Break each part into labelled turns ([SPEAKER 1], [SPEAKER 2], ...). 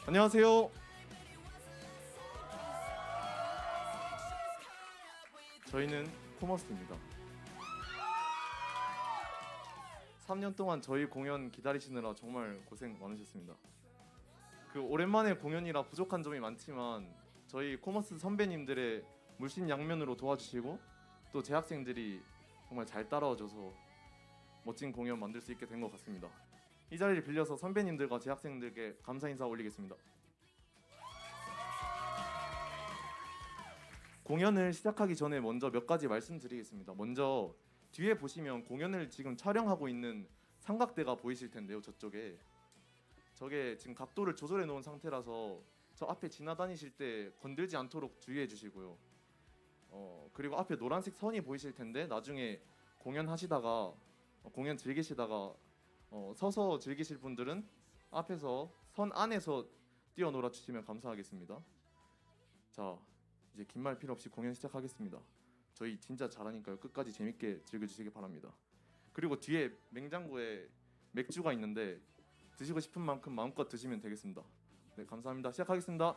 [SPEAKER 1] 안녕하세요. 저희는 코머스입니다. 3년 동안 저희 공연 기다리시느라 정말 고생 많으셨습니다. 오랜만에 공연이라 부족한 점이 많지만 저희 코머스 선배님들의 물심양면으로 도와주시고 또 재학생들이 정말 잘 따라와줘서 멋진 공연 만들 수 있게 된 것 같습니다. 이 자리를 빌려서 선배님들과 재학생들께 감사 인사 올리겠습니다. 공연을 시작하기 전에 먼저 몇 가지 말씀드리겠습니다. 먼저 뒤에 보시면 공연을 지금 촬영하고 있는 삼각대가 보이실 텐데요. 저쪽에 저게 지금 각도를 조절해 놓은 상태라서 저 앞에 지나다니실 때 건들지 않도록 주의해 주시고요. 그리고 앞에 노란색 선이 보이실 텐데 나중에 공연하시다가 공연 즐기시다가 서서 즐기실 분들은 앞에서 선 안에서 뛰어놀아 주시면 감사하겠습니다. 자, 이제 긴 말 필요 없이 공연 시작하겠습니다. 저희 진짜 잘하니까요. 끝까지 재밌게 즐겨주시기 바랍니다. 그리고 뒤에 냉장고에 맥주가 있는데 드시고 싶은 만큼 마음껏 드시면 되겠습니다. 네, 감사합니다. 시작하겠습니다.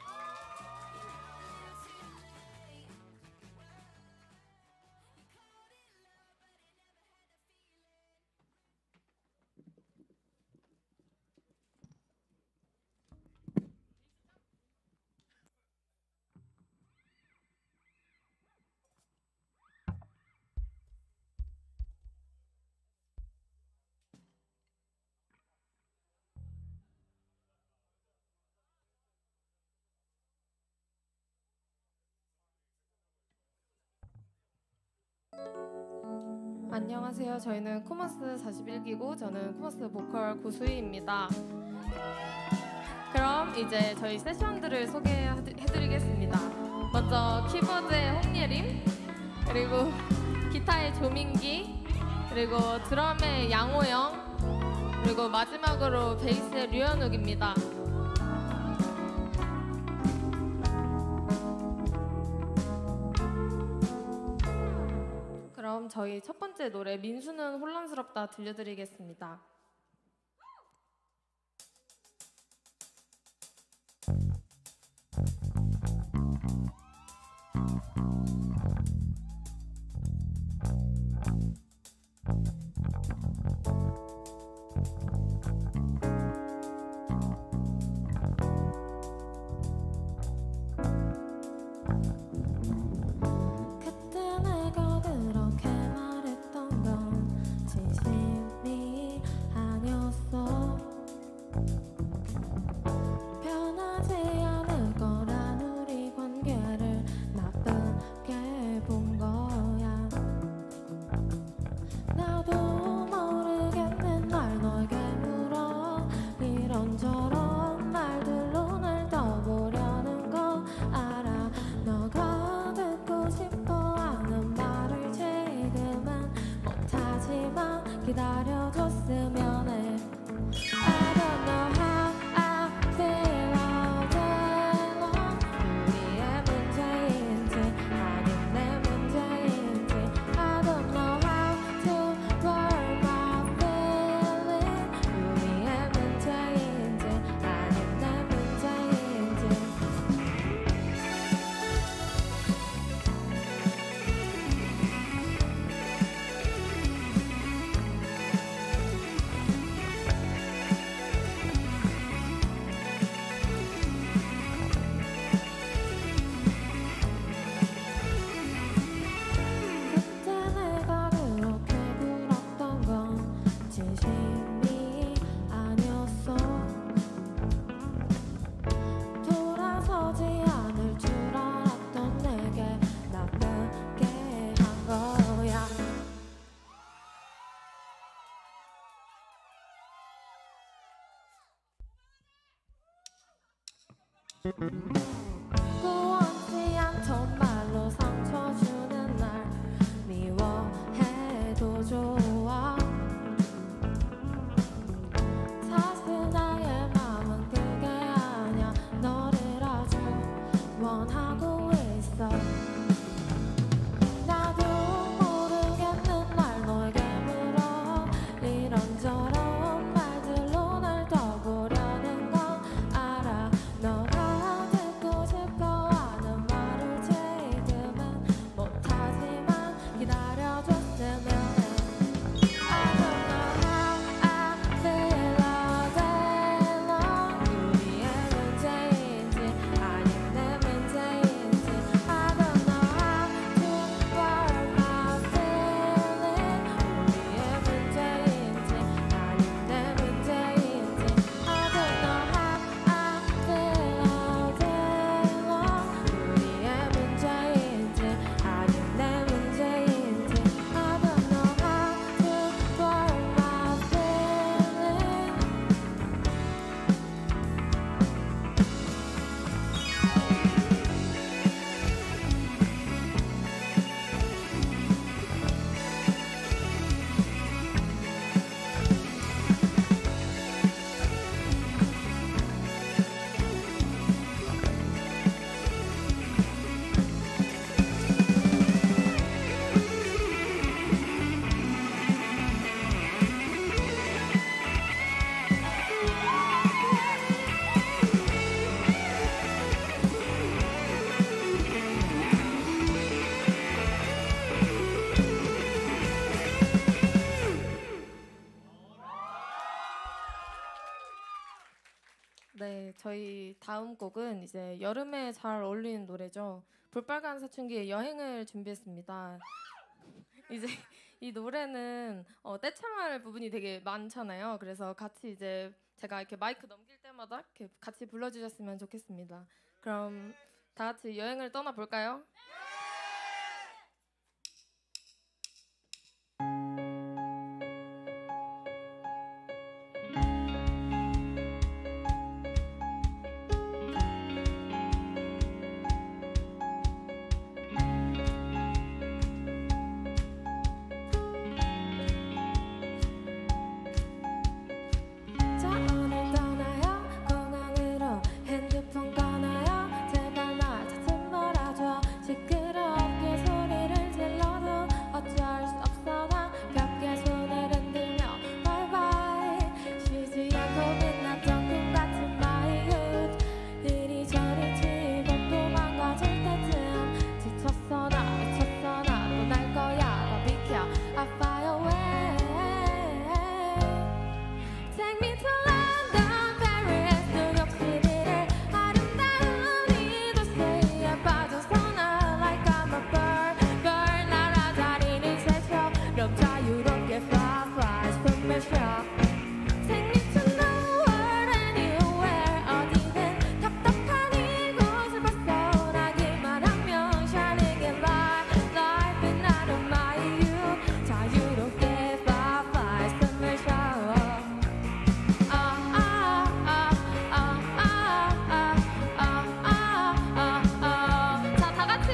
[SPEAKER 2] 안녕하세요. 저희는 코머스 41기고 저는 코머스 보컬 고수희입니다. 그럼 이제 저희 세션들을 소개해드리겠습니다. 먼저 키보드의 홍예림, 그리고 기타의 조민기, 그리고 드럼의 양호영, 그리고 마지막으로 베이스의 류현욱입니다. 그럼 저희 첫 번째 노래 민수는 혼란스럽다 들려드리겠습니다.
[SPEAKER 3] 기다려줬으면 해. I don't know how I feel all day long. 우리의 문제인지 아님 내 문제인지 I don't know how to word my feeling. 우리의 문제인지 아님 내 문제인지 원치 않던 말로 상처 주는 날 미워해도 좋아. 사실 나의 마음은 그게 아냐. 너를 아주 원하고 있어. 나도 모르겠는 날 너에게 물어. 이런저런 말들로 날 떠보려는 건 알아.
[SPEAKER 2] 다음 곡은 이제 여름에 잘 어울리는 노래죠. 볼빨간 사춘기의 여행을 준비했습니다. 이제 이 노래는 떼창할 부분이 되게 많잖아요. 그래서 같이 이제 제가 이렇게 마이크 넘길 때마다 이렇게 같이 불러주셨으면 좋겠습니다. 그럼 다 같이 여행을 떠나 볼까요?
[SPEAKER 3] 자 오늘 떠나요 공항으로 핸드폰 꺼놔요 제발 날 찾지 말아줘 시끄럽게 소리를 질러도 어쩔 수 없어 나 벽에 손을 흔들며 바이바이 쉬지 않고 빛났던 꿈 같은 my youth 이리저리 치고 또 망가질 때쯤 지쳤어 나 미쳤어 나 또 날 거야 너 비켜 I fly away Take me to London, Paris, 뉴욕 시티를 아름다운 이 도시에 빠져서 나 like I'm a bird, bird 날아다니는 새처럼 자유롭게 fly, fly, 숨을 쉬어 Take me to nowhere, anywhere, 어디든 답답한 이곳을 벗어나기만 하면 shining in light, life is not a my you 자유롭게 fly, fly, 숨을 쉬어
[SPEAKER 2] 자, 다 같이.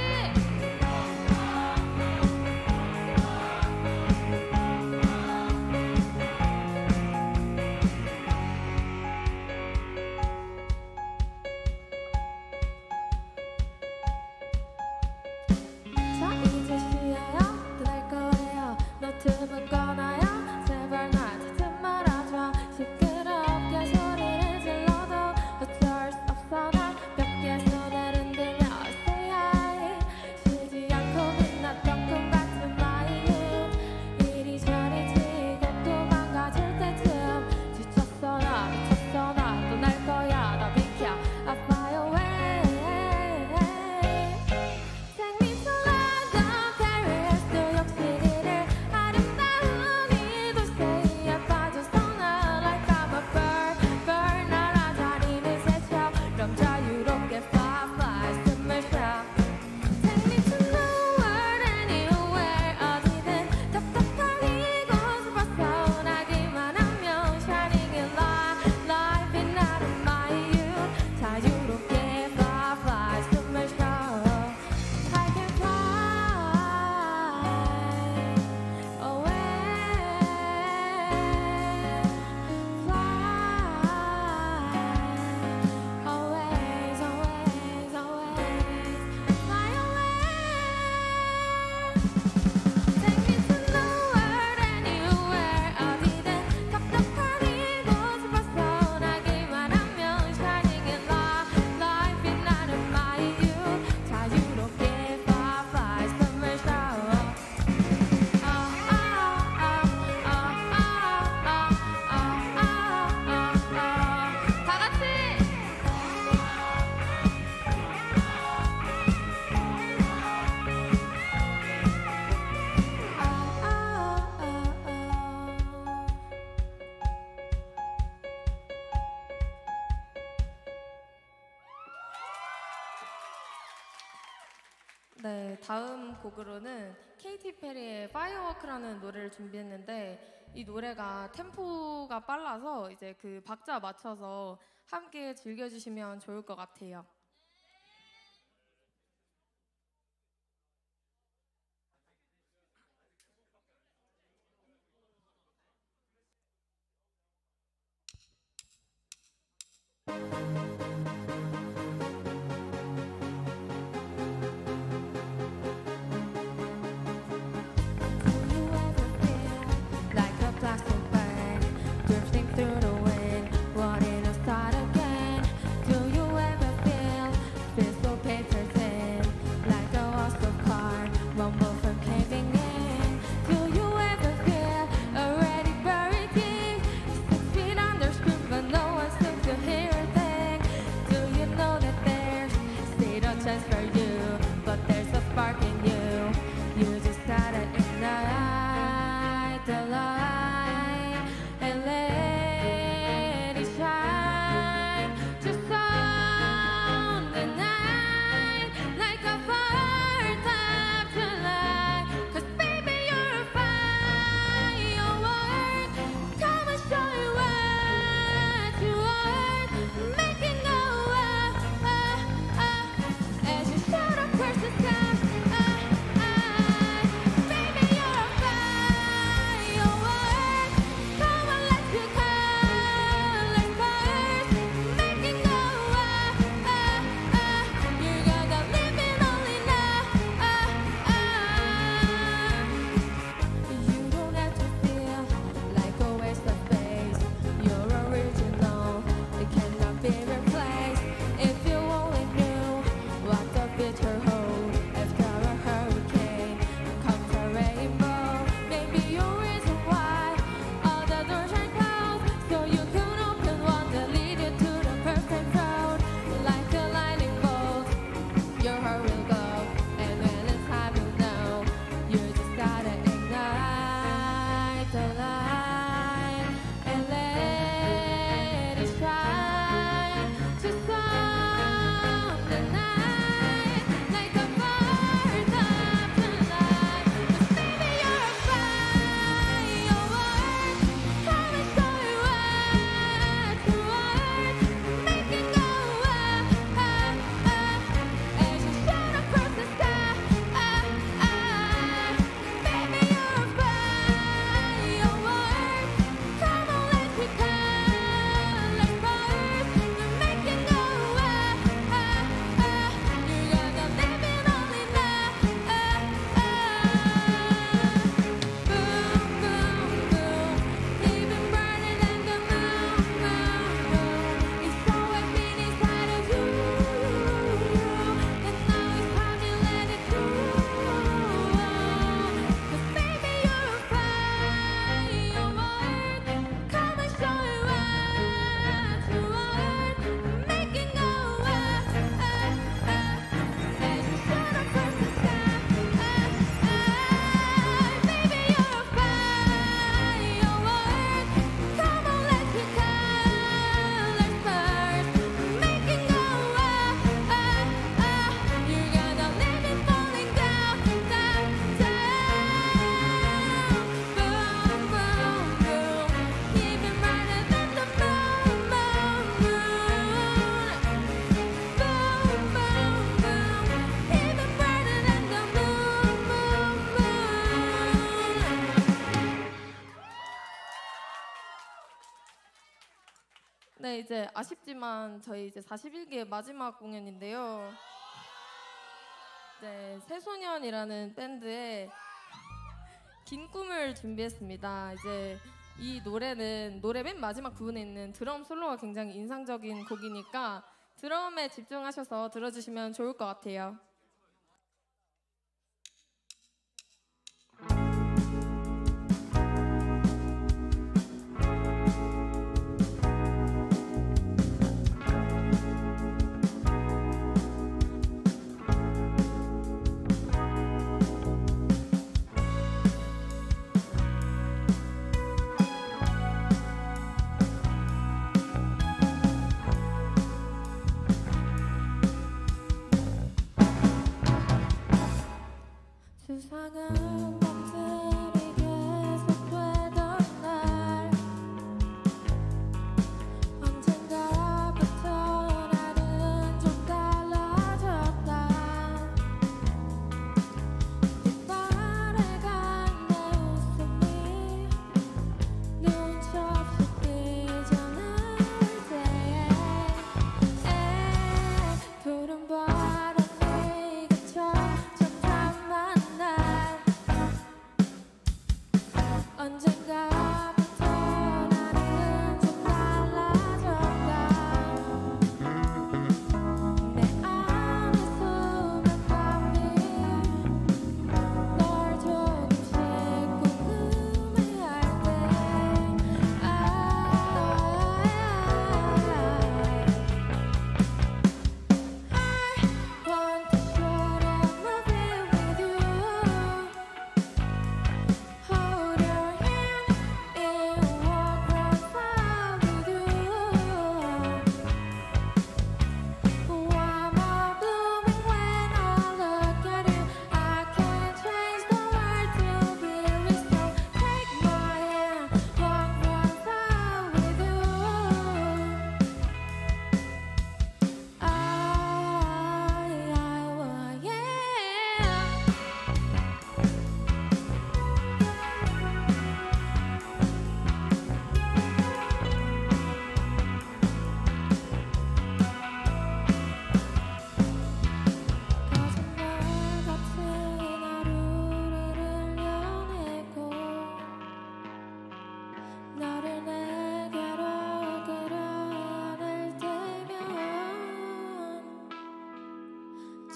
[SPEAKER 3] 자 이제 쉬어요 떠날 거예요 노트북 꺼놔요 제발 날 찾지 말아줘 시끄럽게 소리를 질러도 어쩔 수 없어 나 벽에 손을 흔들며 say hi 쉬지 않고 빛났던 꿈 같은 my youth 이리저리 치고 또 망가질 때쯤 지쳤어 나 미쳤어 나 또 날 거야 나 비켜 I fly away Take me to London, Paris, 뉴욕 시티를 아름다운 이 도시에 빠져서 나 like I'm a bird, bird 날아다니는 새처럼 자유롭게 fly, fly, 숨을 쉬어 Take me to nowhere, anywhere, 어디든 답답한 이곳을 벗어나기만 하면 shining in light, life is not a my you 자유롭게 fly, fly, 숨을 쉬어 I can fly away, fly always, always, always, fly away. Take me to nowhere, anywhere, 어디든 답답한 이곳을 벗어나기만 하면 shining in light, life is not a my you 자유롭게 fly, fly, 숨을 쉬어.
[SPEAKER 2] 다 같이. 네, 다음 곡으로는 케이티 페리의 Firework라는 노래를 준비했는데 이 노래가 템포가 빨라서 이제 그 박자 맞춰서 함께 즐겨주시면 좋을 것 같아요.
[SPEAKER 3] Do you ever feel like a plastic bag drifting through the wind, wanting to start again? Do you ever feel so paper thin, like a house of cards, rumble from caving in? Do you ever feel already buried deep, 6 feet under scream, but no one seems to hear a thing? chance for you, but there's a spark in you. You just gotta ignite the light and let it shine just on the night like a firework tonight. 'Cause baby you're a firework. Come and show you what you want. Make it go as you shout across the sky. Baby you're a firework. Come on, let's go colors first. Make it go you're gonna live it only now. You don't have to feel like a waste of space. You're original, it cannot be replaced. If you only knew what the future holds. After a hurricane comes a rainbow. Maybe your reason why all the doors are closed, so you can open one that lead you to the perfect road. Like a lightning bolt, your heart will go, and when it's time you know, you just gotta ignite the light and let it shine just on the night like a firework tonight. 'Cause baby you're a firework. Come and show you what you want. Make it go as you shout across the sky. Baby you're a firework. Come on, let's be colors first. Make it go you're gonna live it only now. Boom, boom, boom, even brighter than the moon, moon, moon. It's always been inside of you, and now it's time you let it through. 'Cause baby you're a firework. Come and show you what you want. Make it go as you shout across the sky. Baby you're a firework. Come on, let's be colors first. Make it go you're gonna live it falling down, down, down. Boom, boom, boom, even brighter than the moon, moon, moon. Boom, boom, boom, even brighter than the moon, moon, moon.
[SPEAKER 2] 네, 이제 아쉽지만 저희 이제 41기 마지막 공연인데요. 네, 새소년이라는 밴드의 긴 꿈을 준비했습니다. 이제 이 노래는 노래 맨 마지막 부분에 있는 드럼 솔로가 굉장히 인상적인 곡이니까 드럼에 집중하셔서 들어주시면 좋을 것 같아요.
[SPEAKER 3] 수상한 맘들이 계속되던 날 언젠가부터 나는 좀 달라졌다. 빗발에간 내 웃음이 눈치 없이 삐져나올 때에 푸른 바람이 그쳐 참 담만 날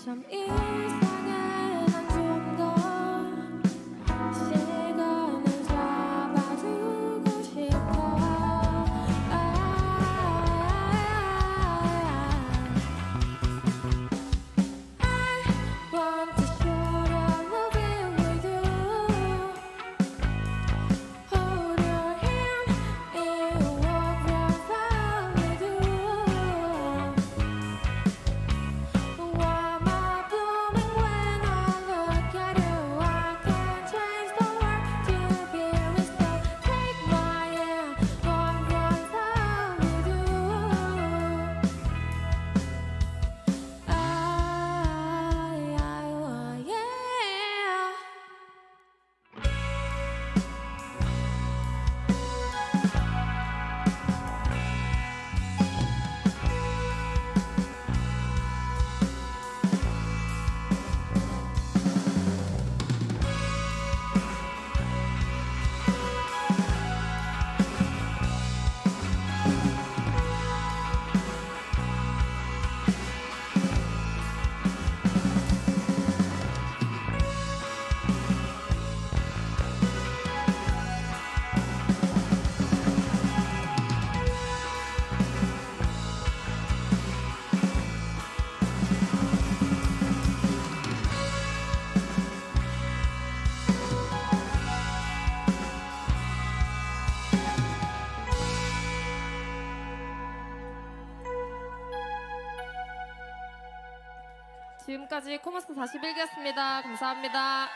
[SPEAKER 3] 참 이상해. 난 좀 더 시간을 잡아두고 싶어. I want to share a loving with you. Hold your hand and walk right by with you. Why am I blooming when I look at you? I can't change the world to be restored. Take my hand, walk right by with you. Yeah.
[SPEAKER 2] 지금까지 코머스 41기였습니다. 감사합니다.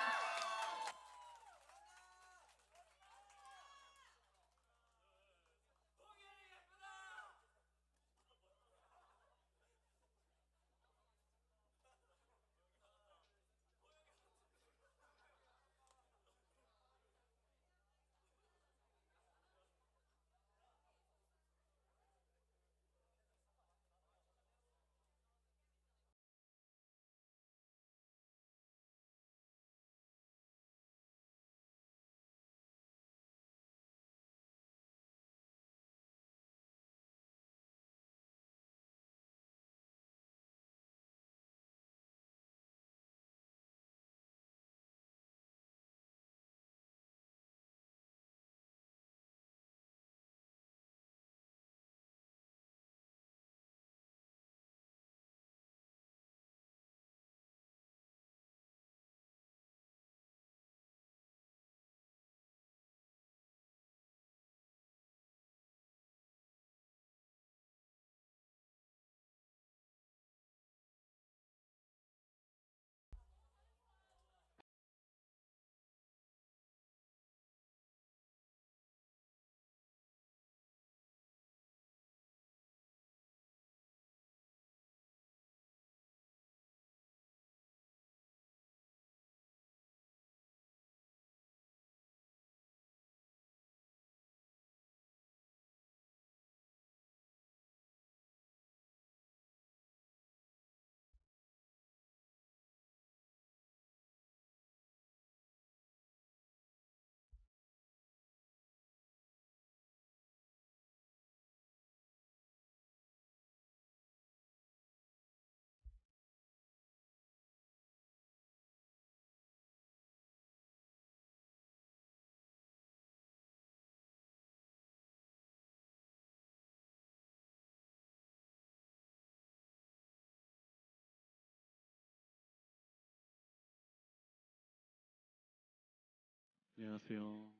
[SPEAKER 4] 안녕하세요.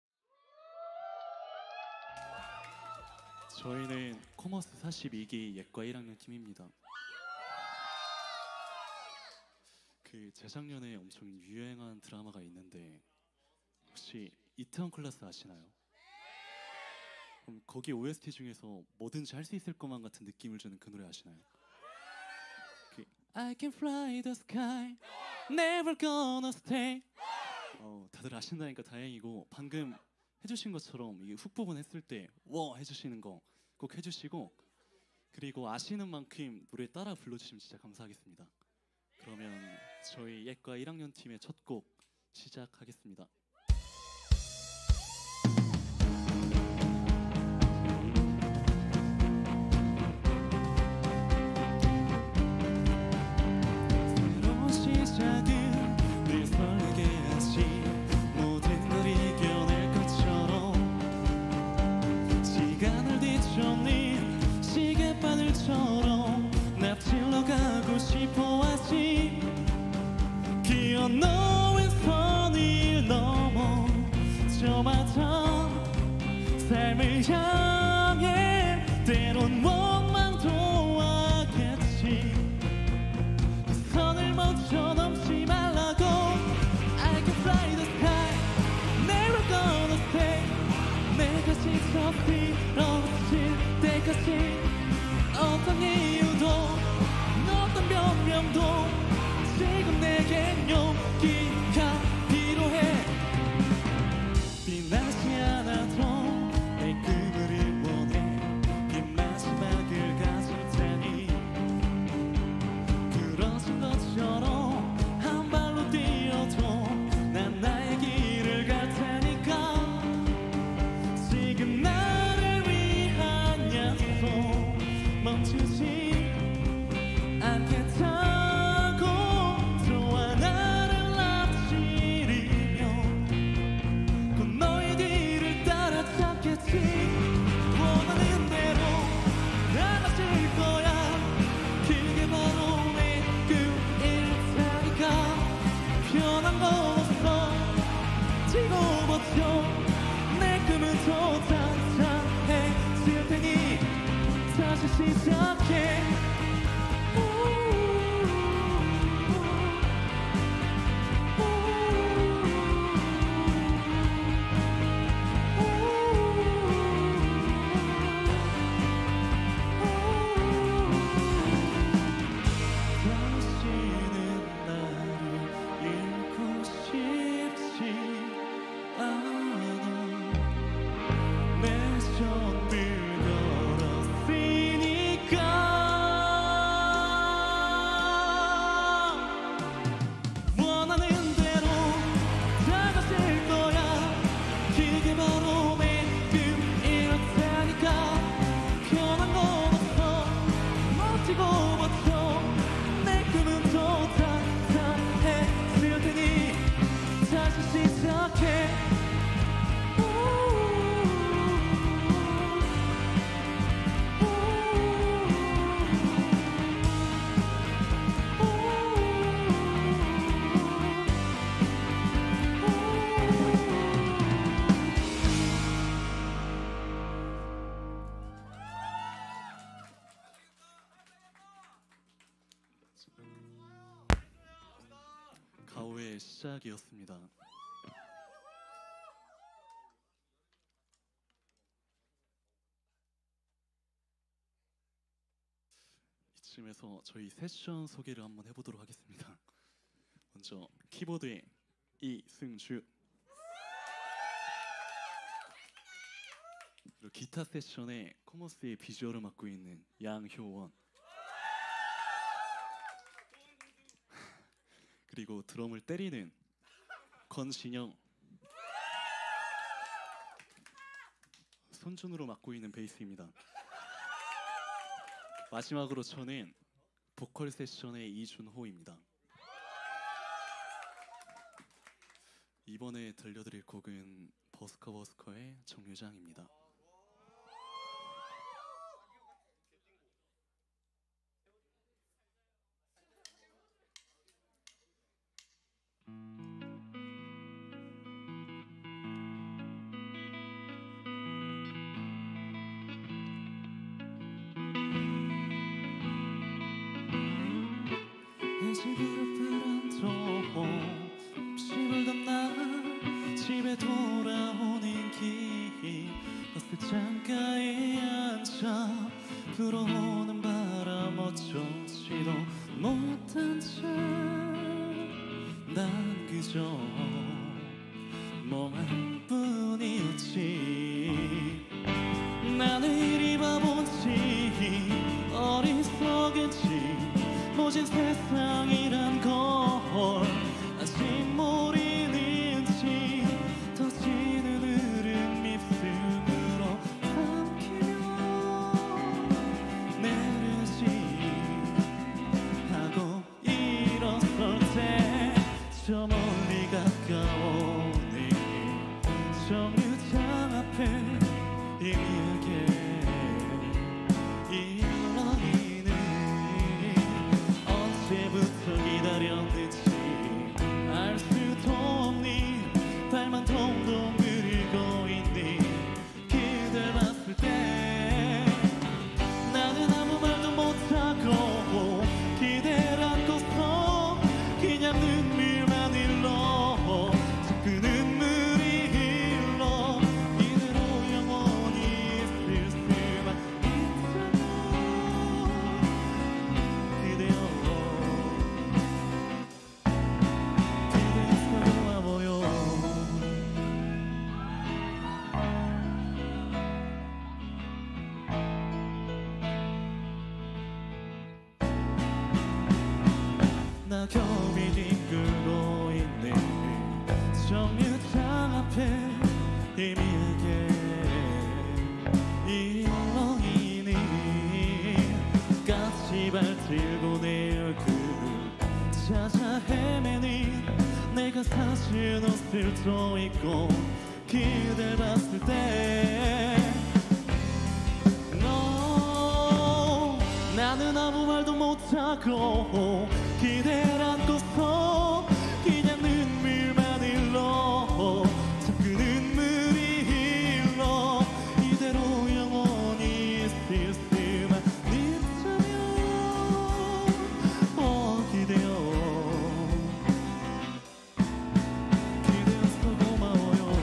[SPEAKER 4] 저희는 코머스 42기 예과 1학년 팀입니다. 재작년에 엄청 유행한 드라마가 있는데 혹시 이태원 클라스 아시나요? 그럼 거기 OST 중에서 뭐든지 할 수 있을 것만 같은 느낌을 주는 그 노래 아시나요? I can fly the sky, never gonna stay. 다들 아신다니까 다행이고, 방금 해주신 것처럼 이게 훅 부분 했을 때 워 해주시는 거 꼭 해주시고, 그리고 아시는 만큼 노래 따라 불러주시면 진짜 감사하겠습니다. 그러면 저희 예과 1학년 팀의 첫 곡 시작하겠습니다. 너의 선을 넘어 저마다 삶을 향해 때론 원망도 하겠지. 그 선을 먼저 넘지 말라고. I can fly the sky, never gonna stay. 내가 지쳐 쓰러질 때까지 어떤 이유도 어떤 변명도 지금 내겐 용기가 필요해. 빛나지 않아도 내 그물을 보내 빈 마지막을 가질 테니 부러진 것처럼 한 발로 뛰어도 난 나의 길을 갈 테니까. 지금 나를 위한 약속 멈추지 않겠다고 또 하나를 앞지르며 곧 너의 뒤를 따라잡겠지. 원하는 대로 나아질 거야. 그게 바로 내 꿈일 테니까. 변한 건 없어. 지고 버텨. 내 꿈은 더 탄탄해질 테니 다시 시작해. 다시는 나를 잃고 싶지 않아. 내 손을 걸었으니까. 원하는 대로 다가질 거야. 그게 바로 내 꿈일 테니까. 변한 건 없어. 멋지고 버텨. 내 꿈은 더 탄탄해질 테니 다시 시작해. 가오의 시작이었습니다. 이쯤에서 저희 세션 소개를 한번 해보도록 하겠습니다. 먼저 키보드의 이승주, 그리고 기타 세션의 코머스의 비주얼을 맡고 있는 양효원, 그리고 드럼을 때리는 권진영, 손준으로 맡고 있는 베이스입니다. 마지막으로 저는 보컬 세션의 이준호입니다. 이번에 들려드릴 곡은 버스커버스커의 정류장입니다. 집으로 불안도 심을 담나 집에 돌아오는 길 버스 창가에 앉아 불어오는 바람 어쩌지도 못한 채 난 그저 멍할 뿐이었지. 나는 이리 바본지 어리석은지 모진 세상이란 걸 아직 모르는지 터지는 흐름 입술로 삼키며 내르지 하고 일어설 때 저 멀리 가까워오는 정류장 앞에 희미하게 일어나는 언제부터 기다렸는지 알 낙엽이 이끌고 있는 정류장 앞에 희미하게 일렁이는 까치발 들고 내 얼굴 찾아 헤매는 내가 사준 옷을 또 입고 그댈 봤을 때 No, 나는 아무 말도 못하고 그댈 안고서 그냥 눈물만 흘러 자꾸 눈물이 흘러 이대로 영원히 있을 수만 있다면 그대여 그대여서 고마워요.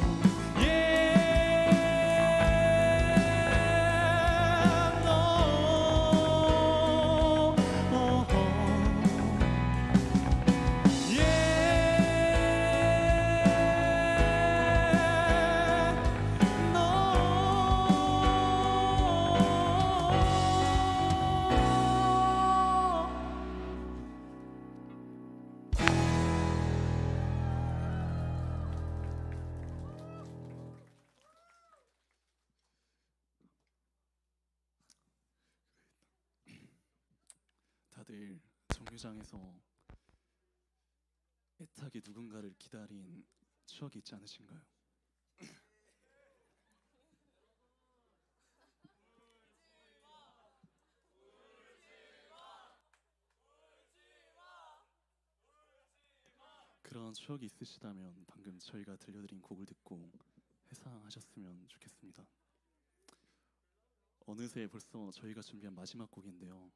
[SPEAKER 4] 다들 정류장에서 애타게 누군가를 기다린 추억이 있지 않으신가요? 그런 추억이 있으시다면 방금 저희가 들려드린 곡을 듣고 회상하셨으면 좋겠습니다. 어느새 벌써 저희가 준비한 마지막 곡인데요.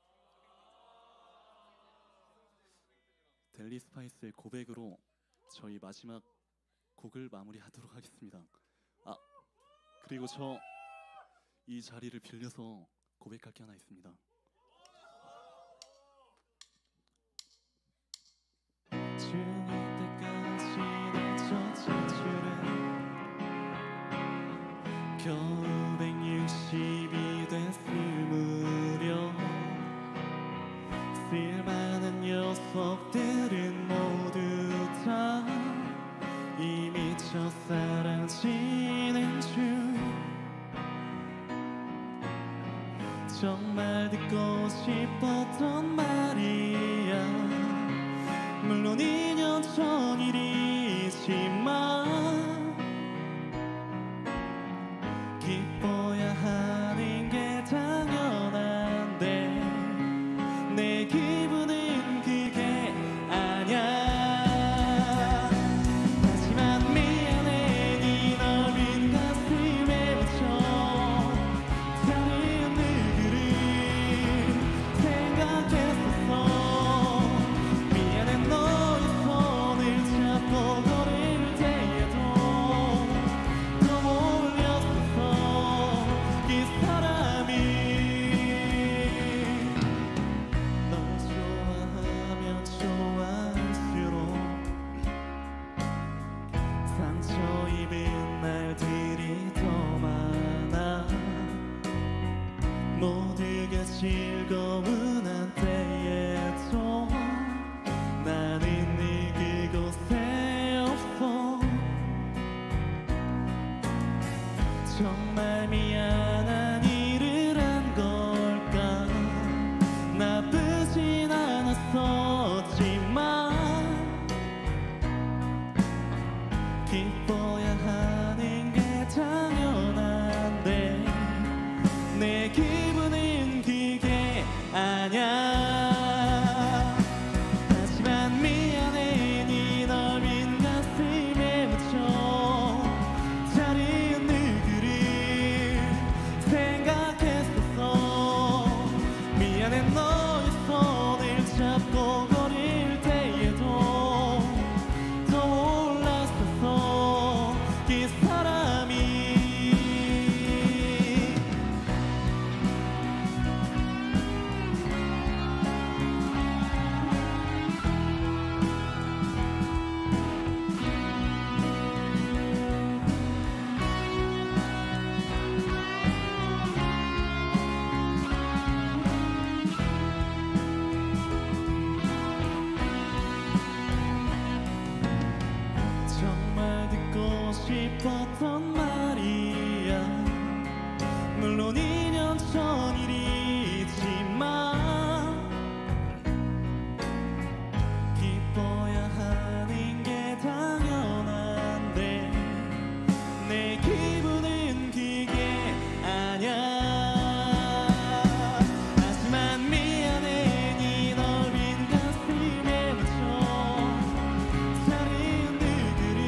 [SPEAKER 4] 델리 스파이스의 고백으로 저희 마지막 곡을 마무리하도록 하겠습니다. 그리고 저 이 자리를 빌려서 고백할 게 하나 있습니다. 중일 때까지 널 쫓아주래 겨우 160이 됐을 무렵 쓸만한 녀석들은 모두 다 이미 첫사랑치는 중 정말 듣고 싶었던 말이야 물론 2년 전 일이지만 기뻐야 하는 게 당연한데 내 기분은 그게 싶었던 말이야. 물론 2년 전 일이지만 기뻐야 하는 게 당연한데 내 기분은 그게 아냐. 하지만 미안해 네 넓은 가슴에 묻혀 다른 누구를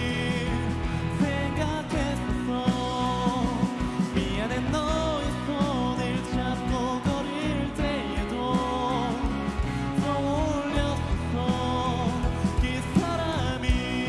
[SPEAKER 4] 생각했었어. 미안해 너의 손을 잡고 걸을 때에도 떠올렸었어 그 사람이.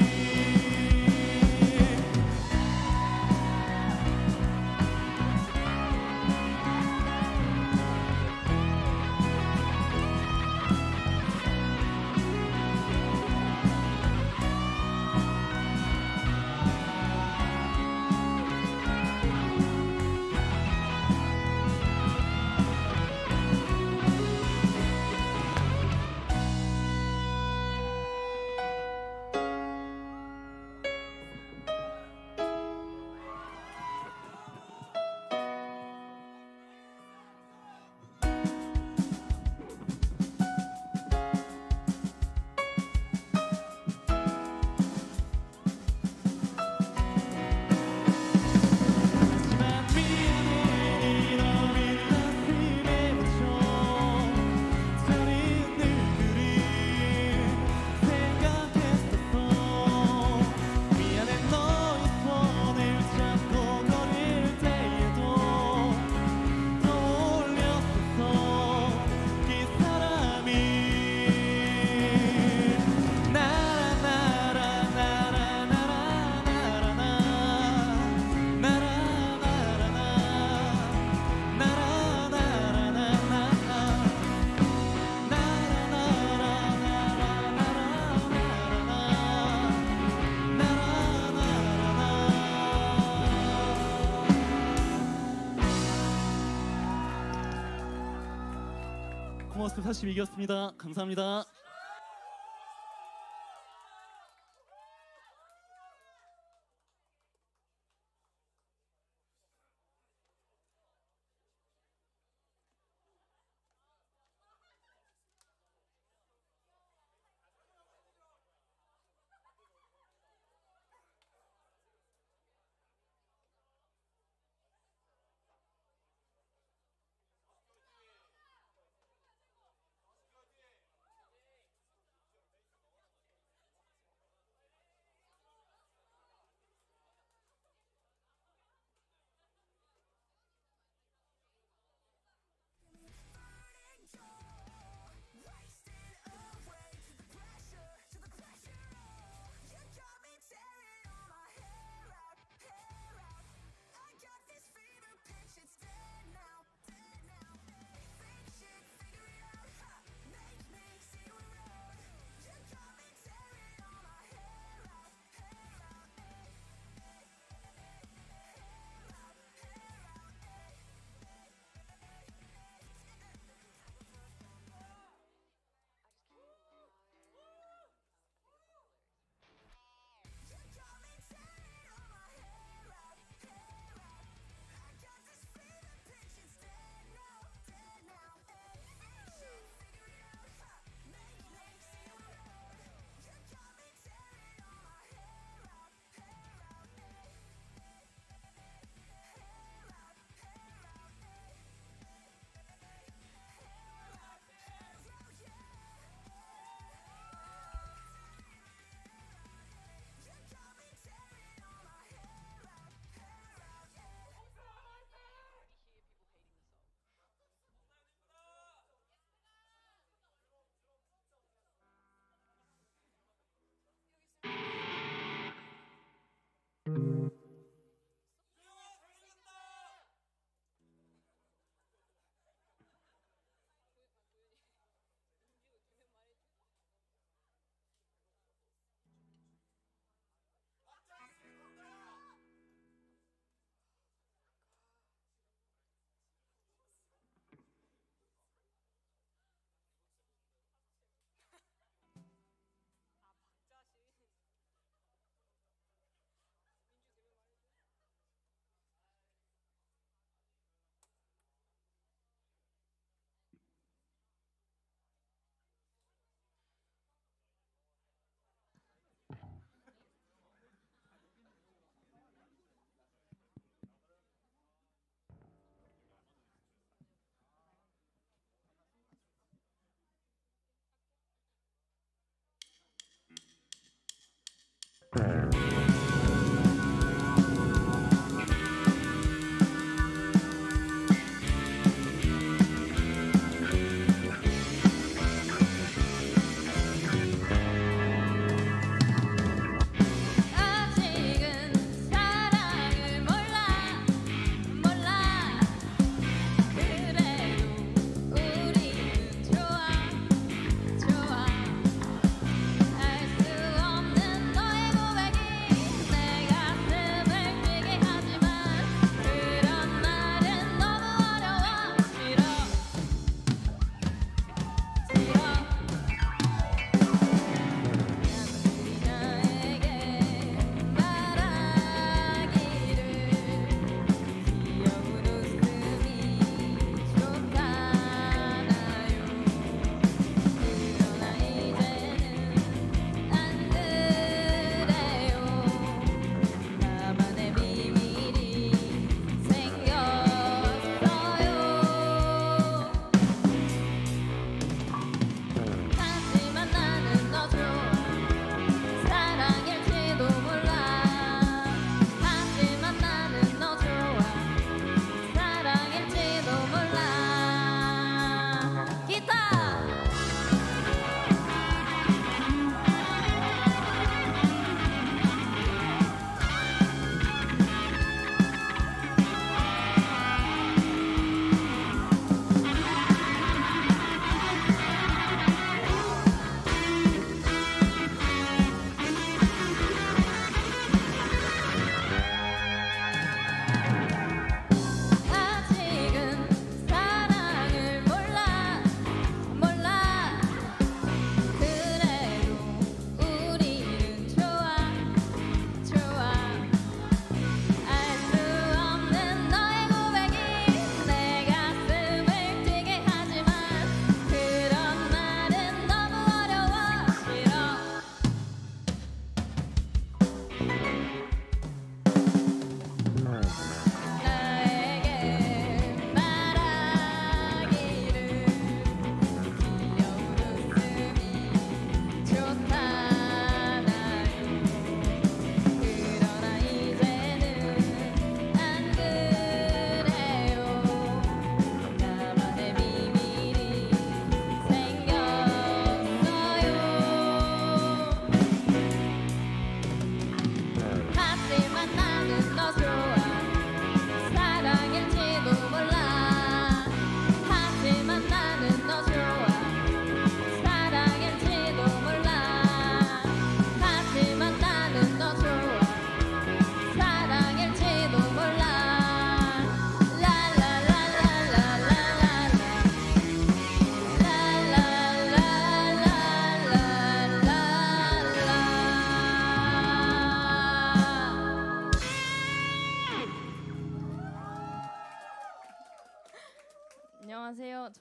[SPEAKER 4] 하지만 미안해 네 넓은 가슴에 묻혀 다른 누구를 생각했었어. 미안해 너의 손을 잡고 걸을 때에도 떠올렸었어 그 사람이. 코머스 42기였습니다. 감사합니다.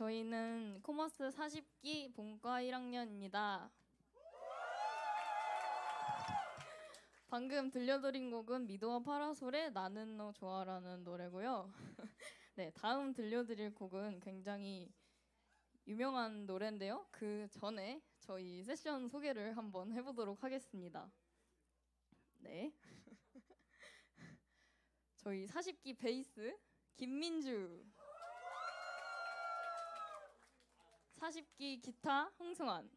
[SPEAKER 5] 저희는 코머스 40기 본과 1학년입니다. 방금 들려드린 곡은 미도와 파라솔의 나는 너 좋아라는 노래고요. 네, 다음 들려드릴 곡은 굉장히 유명한 노래인데요. 그 전에 저희 세션 소개를 한번 해보도록 하겠습니다. 네. 저희 40기 베이스 김민주, 40기 기타 홍승환,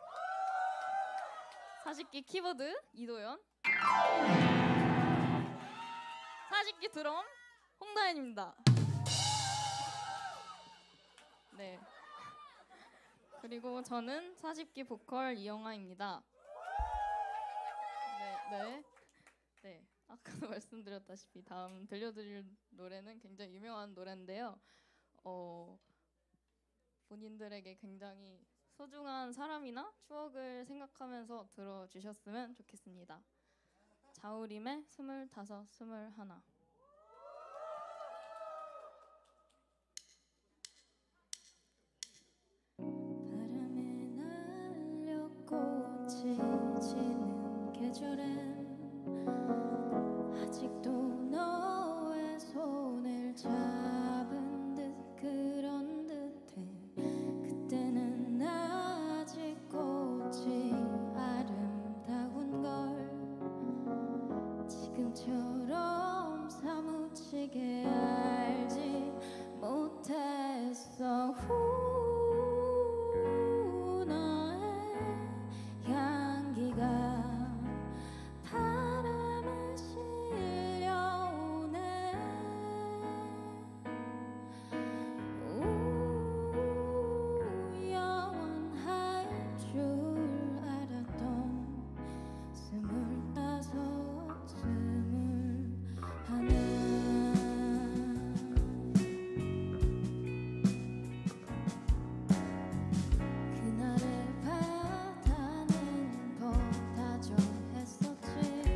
[SPEAKER 5] 40기 키보드 이도현, 40기 드럼 홍다현입니다. 네. 그리고 저는 40기 보컬 이영아입니다. 네. 아까도 말씀드렸다시피 다음 들려드릴 노래는 굉장히 유명한 노래인데요. 본인들에게 굉장히 소중한 사람이나 추억을 생각하면서 들어주셨으면 좋겠습니다. 자우림의 25, 21.
[SPEAKER 3] 바람에 날려 꽃이 지는 계절엔 아직도 너의 손을 잡은 듯 그런 듯해. 그때는 아직 꽃이 아름다운 걸 지금처럼 사무치게 알지 못했어. 너의 향기가 바람에 실려오네. 영원할 줄 알았던 25, 21. 그날의 바다는 더 다정했었지.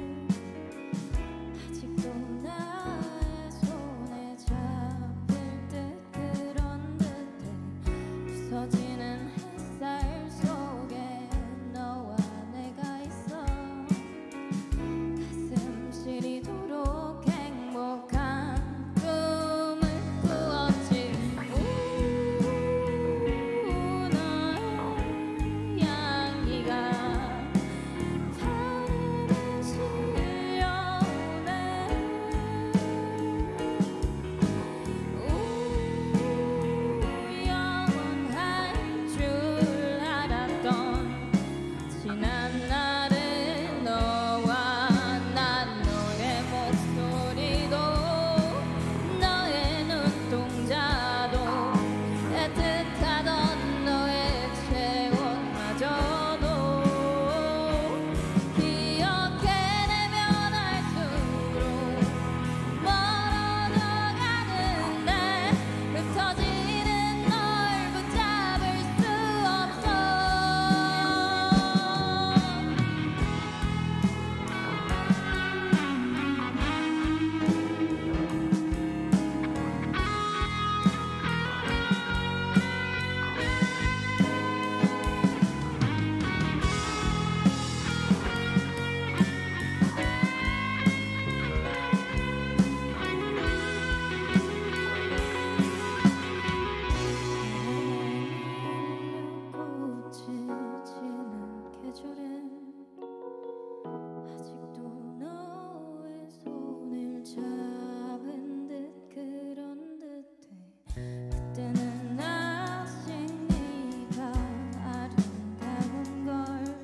[SPEAKER 3] 아직도 나의 손에 잡힐 듯 그런 듯해. 부서지는 햇살 속에 너와 내가 있어. 가슴 시리도록 행복한 꿈을 꾸었지. 너의 향기가 바람에 실려오네. 영원할 줄 알았던 지난 날은 너와 난 너의 목소리도 너의 눈동자도 애틋하던 너의 체온마저도 기억해내면 할수록 멀어져가는데 흩어지는 널 붙잡을 수 없어. 꽃이 지는 계절엔 아직도 너의 손을 잡은 듯 그런 듯해. 그때는 아직 네가 아름다운 걸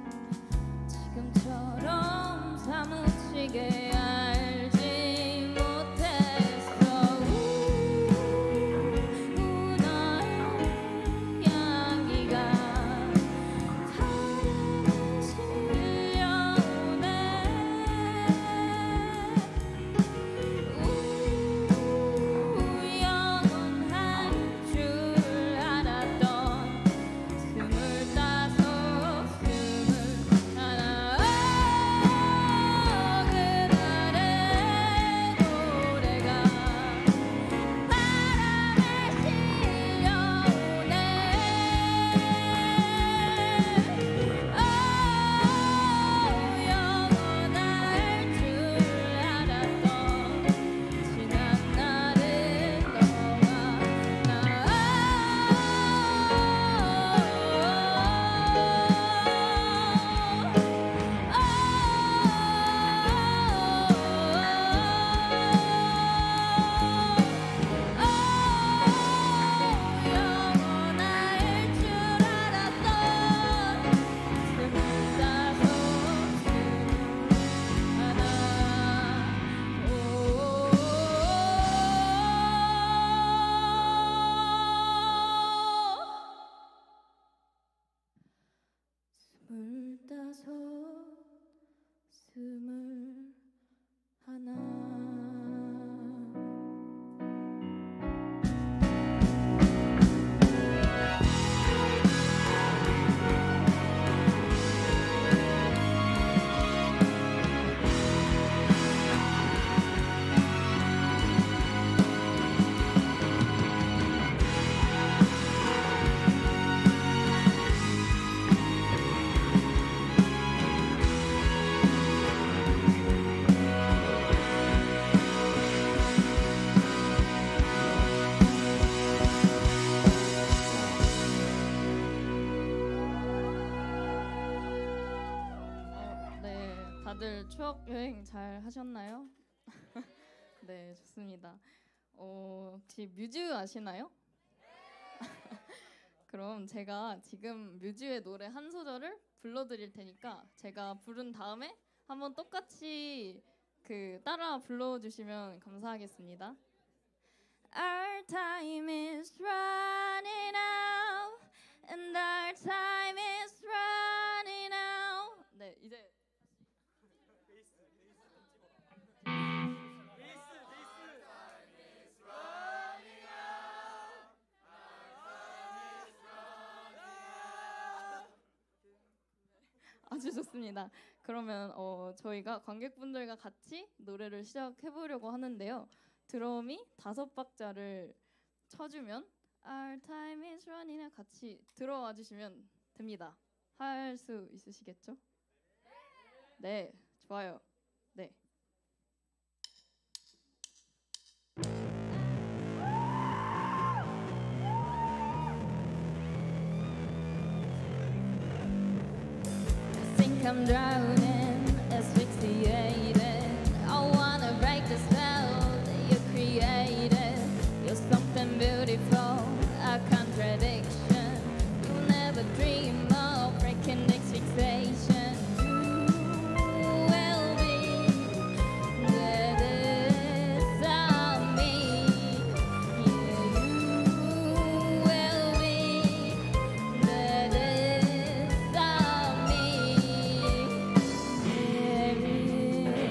[SPEAKER 3] 지금처럼 사무치게 알지 못했어. 너의 향기가 바람에 실려오네. 영원할 줄 알았던 25, 21.
[SPEAKER 5] 스물다섯 스물하나. 네, 다들 추억 여행 잘 하셨나요? 네, 좋습니다. 혹시 뮤즈 아시나요? 그럼 제가 지금 뮤즈의 노래 한 소절을 불러드릴 테니까 제가 부른 다음에 한번 똑같이 따라 불러주시면 감사하겠습니다. Our time is running out, and our time is running out. 네, 이제 아주 좋습니다. 그러면 저희가 관객분들과 같이 노래를 시작해 보려고 하는데요. 드럼이 5박자를 쳐주면 Our time is running out 같이 들어와 주시면 됩니다. 할 수 있으시겠죠? 네, 좋아요. 네. Think I'm drowning, asphyxiated. I wanna break the spell that you created. You're something beautiful, a contradiction. You never dream of breaking this fixation. You will be the death of me. Yeah, you will be the death of me.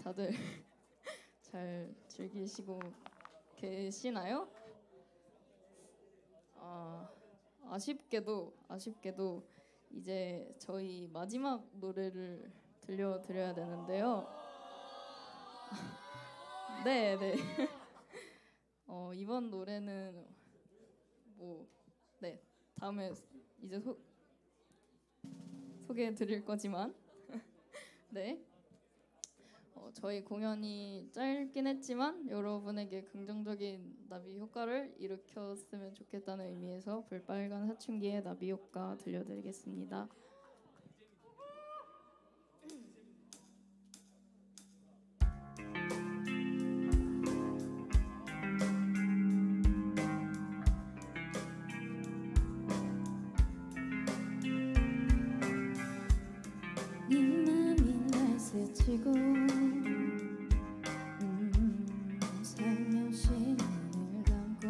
[SPEAKER 5] 다들 잘 즐기시고 계시나요? 아쉽게도 이제 저희 마지막 노래를 들려드려야 되는데요. 네. 이번 노래는 다음에 이제 소개해드릴 거지만 네. 저희 공연이 짧긴 했지만 여러분에게 긍정적인 나비 효과를 일으켰으면 좋겠다는 의미에서 볼빨간 사춘기의 나비 효과 들려드리겠습니다.
[SPEAKER 3] 네 맘이 날 스치고 살며시 눈을 감고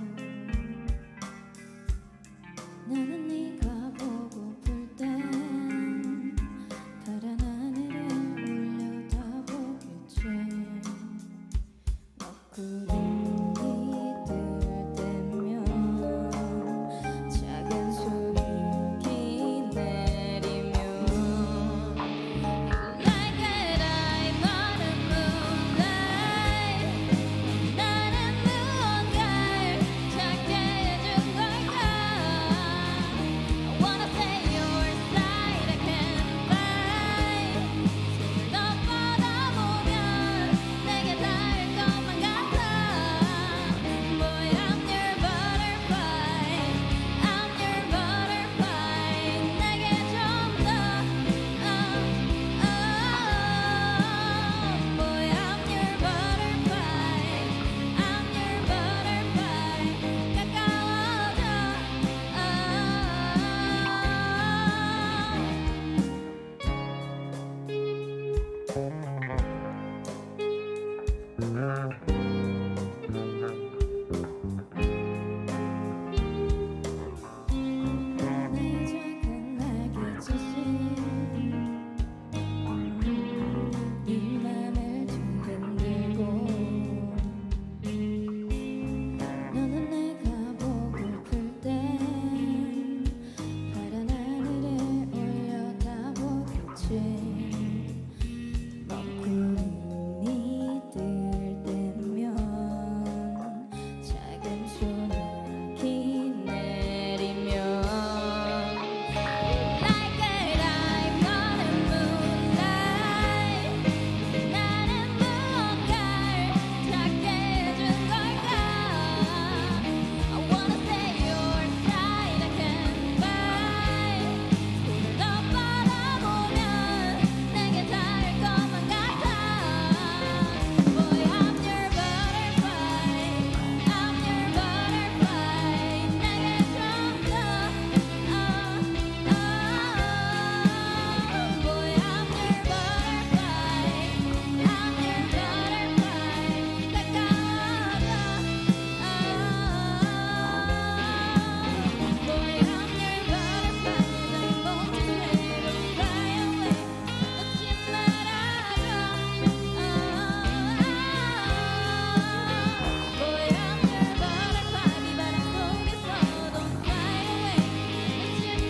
[SPEAKER 3] 나는 네가 보고플 땐 파란 하늘을 올려다보겠지 먹구름이 들 때면 작은 소나기 내리면 Like a dive on the moonlight 나는 무언가를 찾게 해준 걸까 I wanna stay your side I can't find 널 바라보면 내게 닿을 것만 같아 Boy I'm your butterfly I'm your butterfly 내게 좀 더 Boy I'm your butterfly I'm your butterfly 가까워져 내 작은 날개짓이 네 맘을 뒤흔들고 너는 내가 보고플 땐 파란 하늘을 올려다보겠지 먹구름이 들 때면 작은 소나기 내리면 Like a dive on the moonlight 나는 무언가를 찾게 해준 걸까 I wanna stay your side I can't find 널 바라보면 내게 닿을 것만 같아 Boy I'm your butterfly I'm your butterfly 내게 좀 더 Boy I'm your butterfly I'm your butterfly 가까워져 Boy I'm your butterfly 나의 몸뚱이로 fly away 놓지 말아줘 Boy I'm your butterfly 비바람 속에서 don't fly away 놓지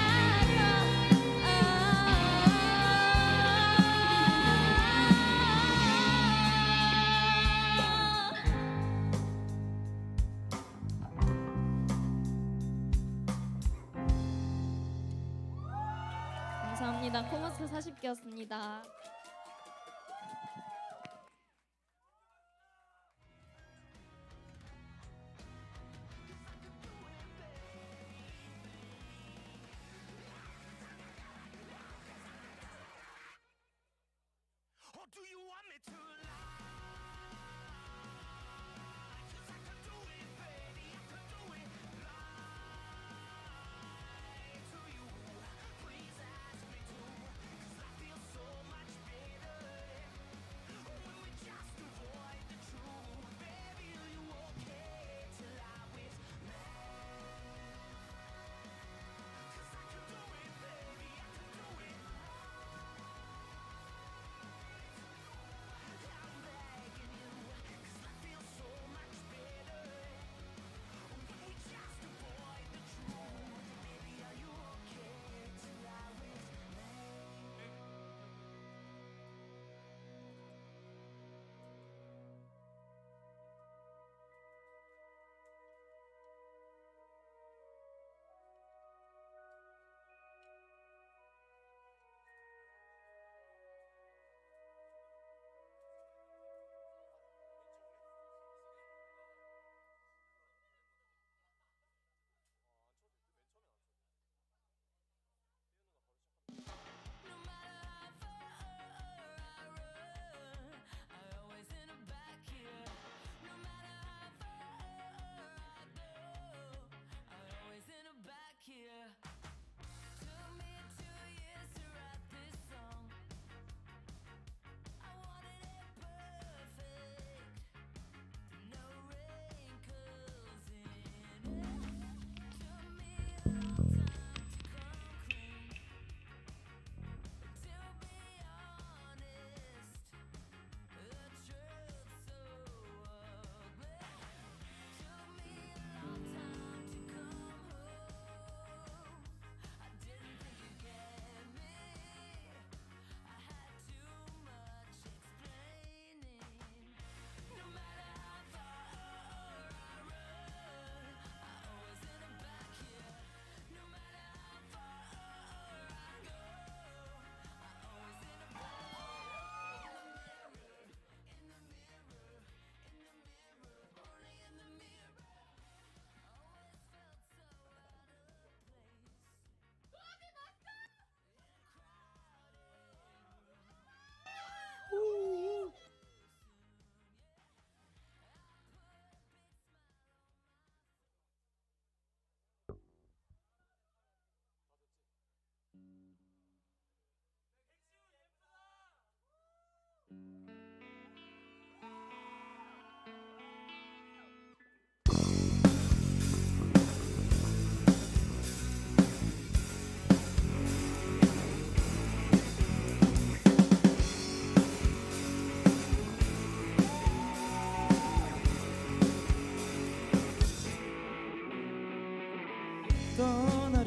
[SPEAKER 5] 감사합니다. 코머스 40개였습니다.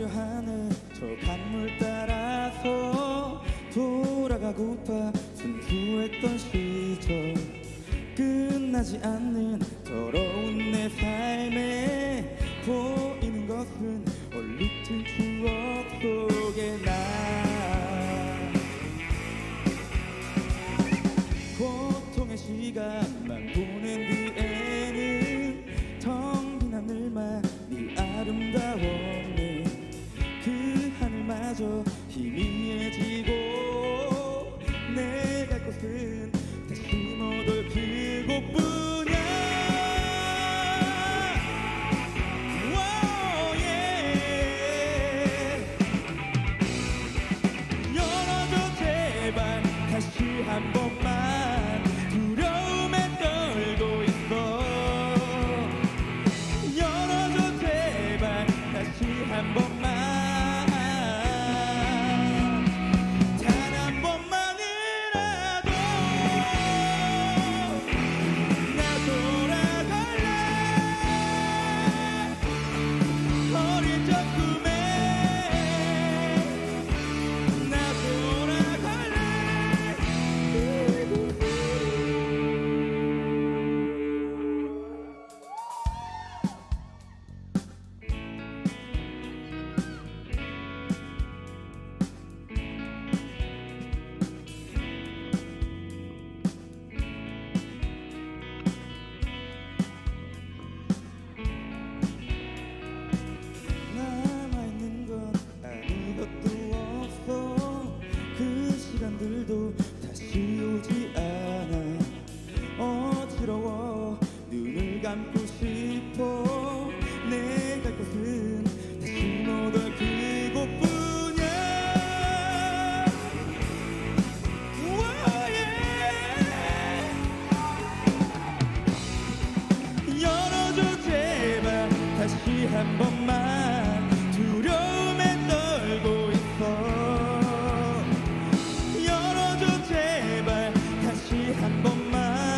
[SPEAKER 6] 가려 하는 저 강물 따라서 돌아가고파 순수했던 시절 끝나지 않는 더러운 내 삶에 보이는 것은 얼룩진 추억 속에 나 고통의 시간만 보낸 뒤에는 텅 빈 하늘만 네 아름다웠네 그 하늘마저 희미해지고 내 갈 곳은 다시 못 올 그곳뿐이야 Wow, yeah. 열어줘 제발 다시 한 번만 두려움에 떨고 있어 열어줘 제발 다시 한 번만 단 한 번만이라도 나 돌아갈래 어릴 적 꿈에 나 돌아갈래 남아있는 건 아무것도 없어 그 시간들도 다시 오지 않아 어지러워 눈을 감고 싶어 내 갈 곳은 다시 못 올 그곳뿐이야 Wow, yeah. 열어줘 제발 다시 한 번만 두려움에 떨고 있어 열어줘 제발 다시 한 번만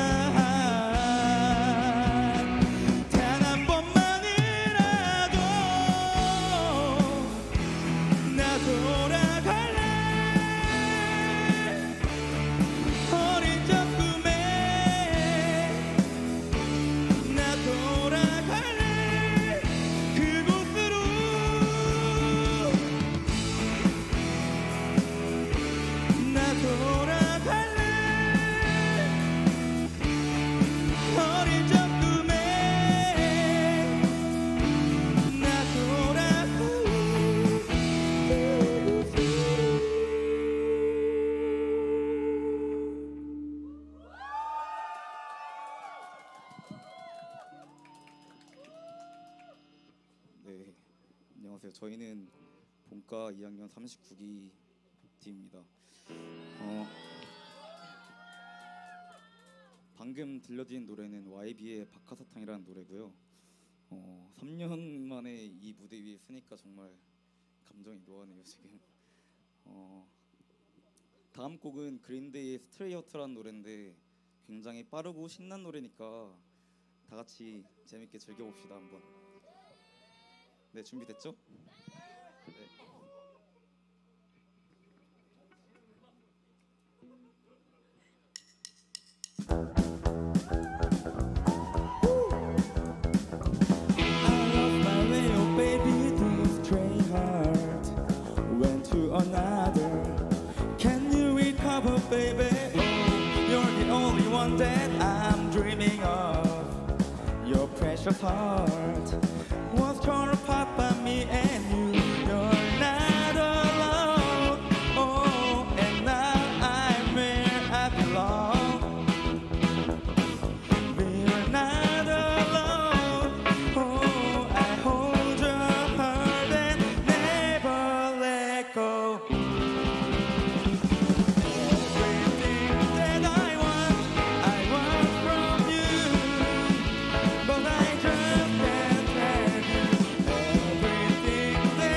[SPEAKER 6] 단 한 번만이라도 나 돌아갈래 어린 적 꿈에 나 돌아갈래 그곳으로 나 돌아갈래 어린 적 꿈에 나 돌아갈래 네, 안녕하세요. 저희는 본과 2학년 39기 팀입니다. 방금 들려드린 노래는 YB의 박하사탕이라는 노래고요. 3년 만에 이 무대 위에 서니까 정말 감정이 묘하네요 지금. 다음 곡은 그린데이의 스트레이 허트라는 노래인데 굉장히 빠르고 신난 노래니까 다 같이 재밌게 즐겨봅시다 한번. 네, 준비됐죠? 네. I lost my way, oh baby, to stray heart went to another. Can you recover, baby? Oh, you're the only one that I'm dreaming of. Your precious heart was torn apart by me and you. You're not alone. Oh, and now I'm where I belong. We're not alone. Oh, I hold your heart and never let go. Everything that I want from you, but I just can't have you. Everything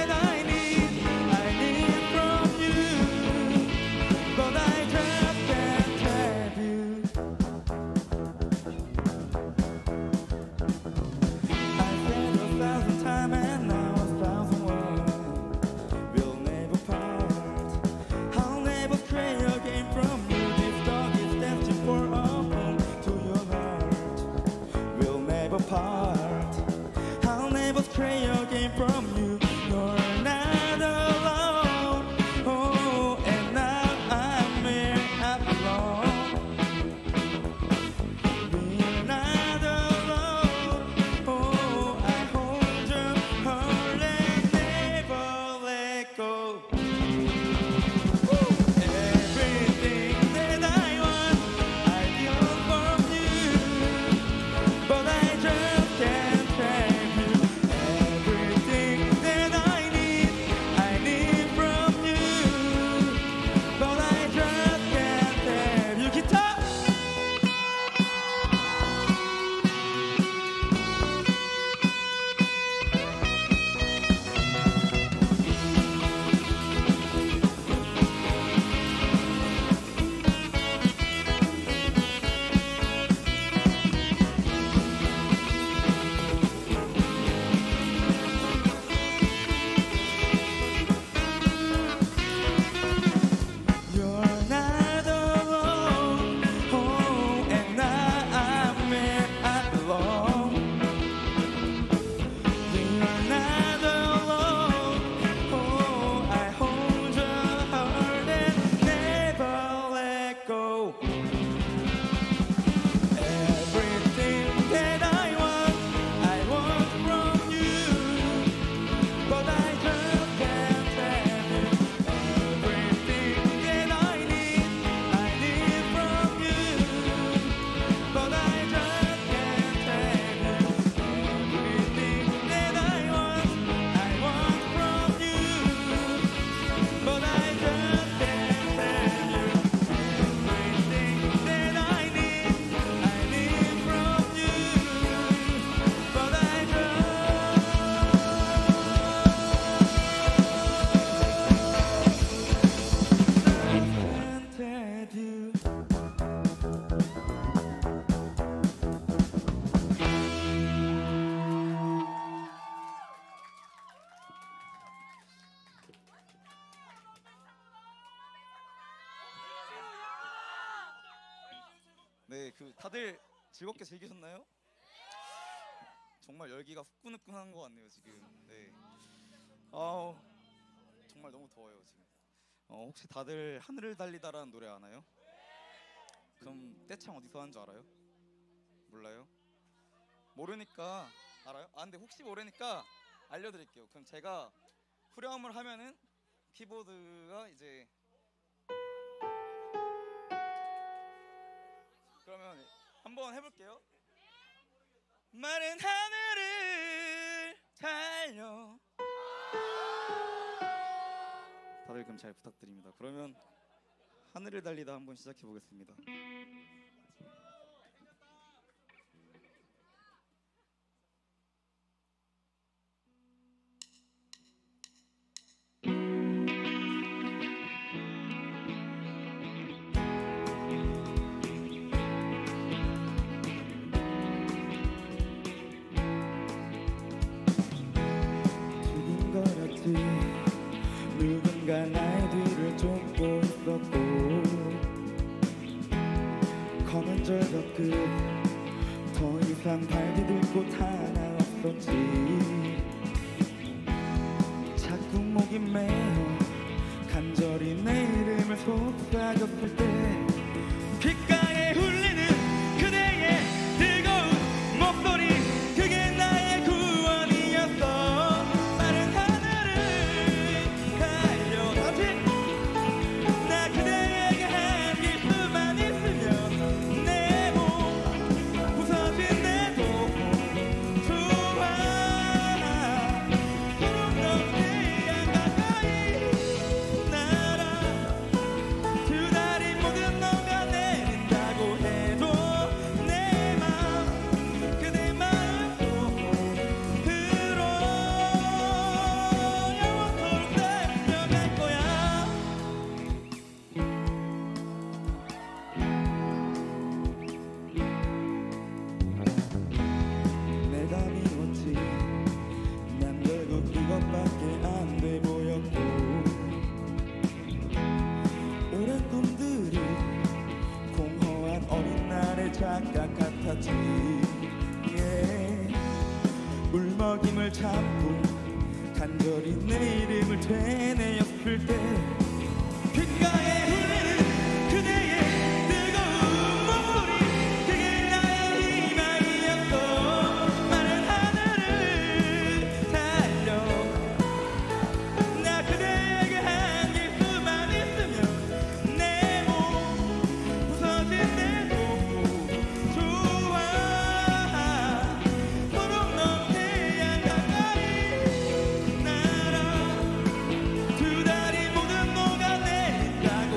[SPEAKER 6] 네, 그 다들 즐겁게 즐기셨나요? 정말 열기가 후끈후끈한 것 같네요 지금. 네. 정말 너무 더워요 지금. 혹시 다들 하늘을 달리다라는 노래 아나요? 그럼 떼창 어디서 하는 줄 알아요? 몰라요? 모르니까 알아요? 근데 혹시 모르니까 알려드릴게요. 그럼 제가 후렴을 하면은 키보드가 이제 그러면 한번 해볼게요. 마른 하늘을 달려. 다들 그럼 잘 부탁드립니다. 그러면 하늘을 달리다 한번 시작해 보겠습니다. 누군가 나의 뒤를 쫓고 있었고 검은 절벽 끝더 이상 발 디딜 곳 하나 없었지. 자꾸 목이 메어 간절히 내 이름을 속삭였을 때 귓가에 울리는 그대의 뜨거운 목소리, 그게 나의 구원이었어. 마른 하늘을 달려 다시 나 그대에게 안길 수만 있으면 내 몸 부서진대도 좋아. 서로 너무나 가까이 날아 두 다리 모두 녹아내린다고 해도 내 맘 그대 마음도 들어 영원토록 달려갈 거야. 내가 미웠지. 난 결국 이것밖에 안 돼 보였고 오랜 꿈들이 공허한 어린 날의 작가 같았지. 울먹임을 참고 간절히 내 이름을 되뇌었을 때 귓가에 울리는 그대의 뜨거운 목소리, 그게 나의 희망이었어. 마른 하늘을 달려 나 그대에게 안길 수만 있으면 내 몸 부서진대도 좋아. 서로 너무 태양 가까이 날아 두 다리 모두 녹아내린다고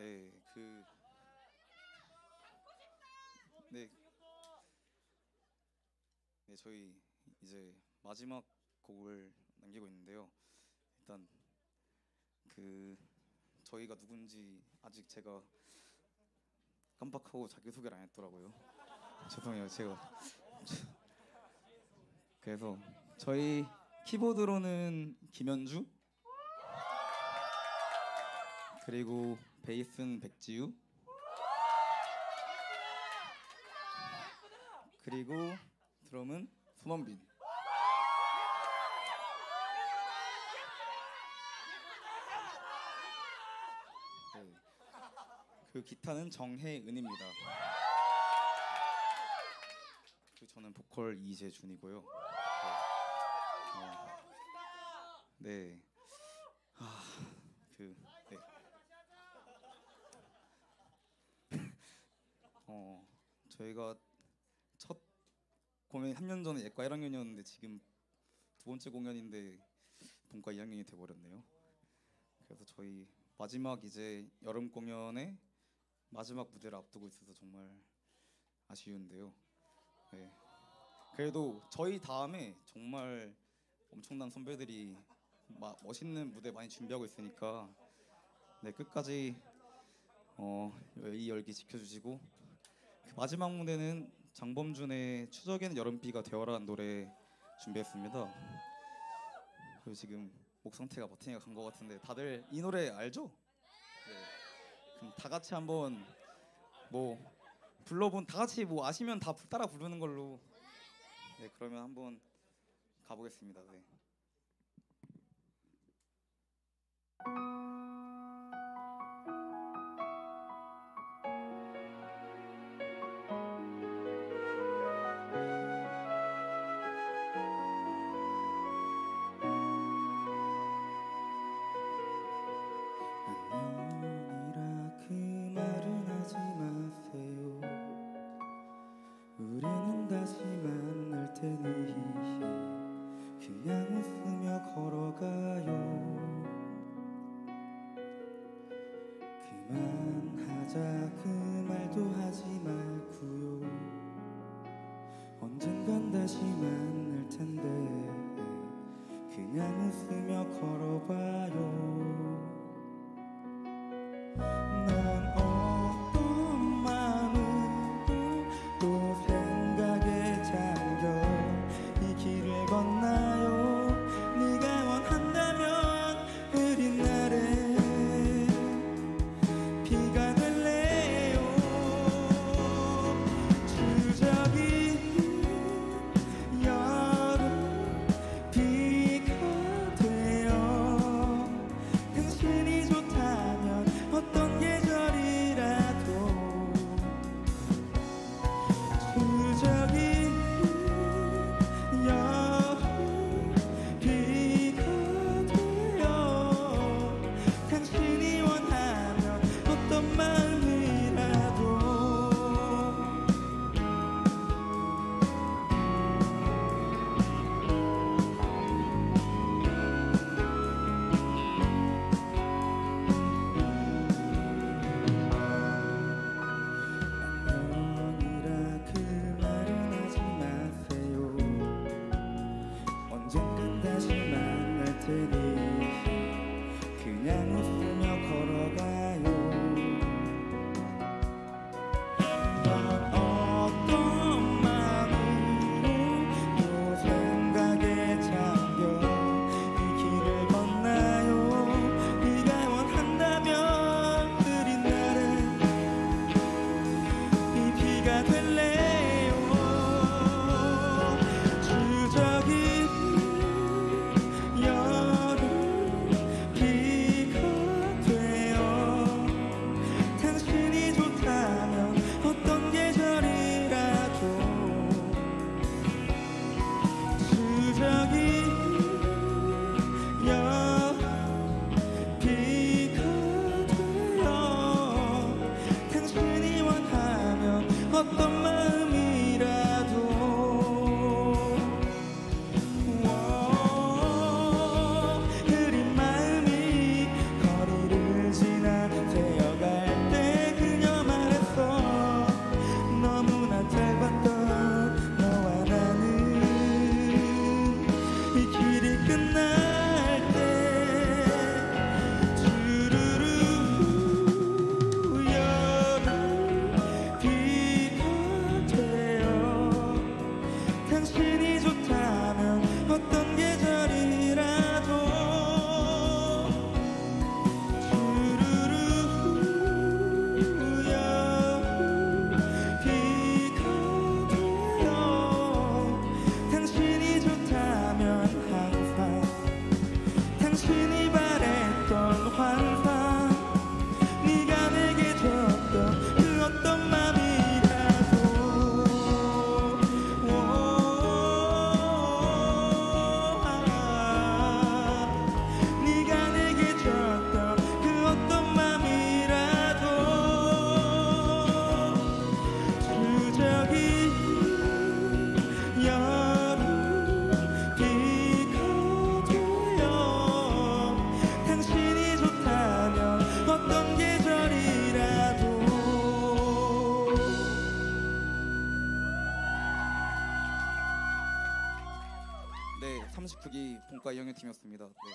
[SPEAKER 6] 네, 네, 네, 저희 이제 마지막 곡을 남기고 있는데요. 일단 저희가 누군지 아직 제가 깜빡하고 자기 소개를 안 했더라고요. 죄송해요, 제가. 그래서 저희 키보드로는 김현주, 그리고 베이스는 백지우, 그리고 드럼은 손원빈. 네. 그 기타는 정혜은입니다. 그리고 저는 보컬 이재준이고요. 네. 네. 저희가 첫 공연이 3년 전에 예과 1학년이었는데 지금 두 번째 공연인데 본과 2학년이 돼버렸네요. 그래서 저희 마지막 이제 여름 공연의 마지막 무대를 앞두고 있어서 정말 아쉬운데요. 네. 그래도 저희 다음에 정말 엄청난 선배들이 멋있는 무대 많이 준비하고 있으니까 네, 끝까지 이 열기 지켜주시고, 그 마지막 무대는 장범준의 추적에는 여름비가 되어라는 노래 준비했습니다. 그리고 지금 목 상태가 버티니까 간 것 같은데 다들 이 노래 알죠? 네. 그럼 다 같이 한번 불러본, 다 같이 아시면 다 따라 부르는 걸로. 네, 그러면 한번 가보겠습니다. 네.
[SPEAKER 7] 안녕이라 그 말은 하지 마세요. 우리는 다시 만날 테니 그냥 웃으며 걸어가요. 그만하자 그 말도 하지 말고요. 언젠간 다시 만날 텐데 그냥 웃으며 걸어봐요. 넌 어떤 마음으로 또 생각에 잠겨 이 길을 건나요. 네가 원한다면 흐린 날에 비가 될래요. 추적이 여름 비가 되어 당신이 좋다면 어떤 계절이라도 추적이 여름 비가 되어 당신이 원하면 어떤 마음이라도 안녕이라 그 말은 하지 마세요. 언젠간 다시 만날 테니 그냥 웃으며 걸어가요. 넌 어떤 마음으로 또 생각에 잠겨 이 길을 건나요. 네가 원한다면 흐린 날에 이 비가 될래요. 추적이 여름 비가
[SPEAKER 6] 팀이었습니다. 네.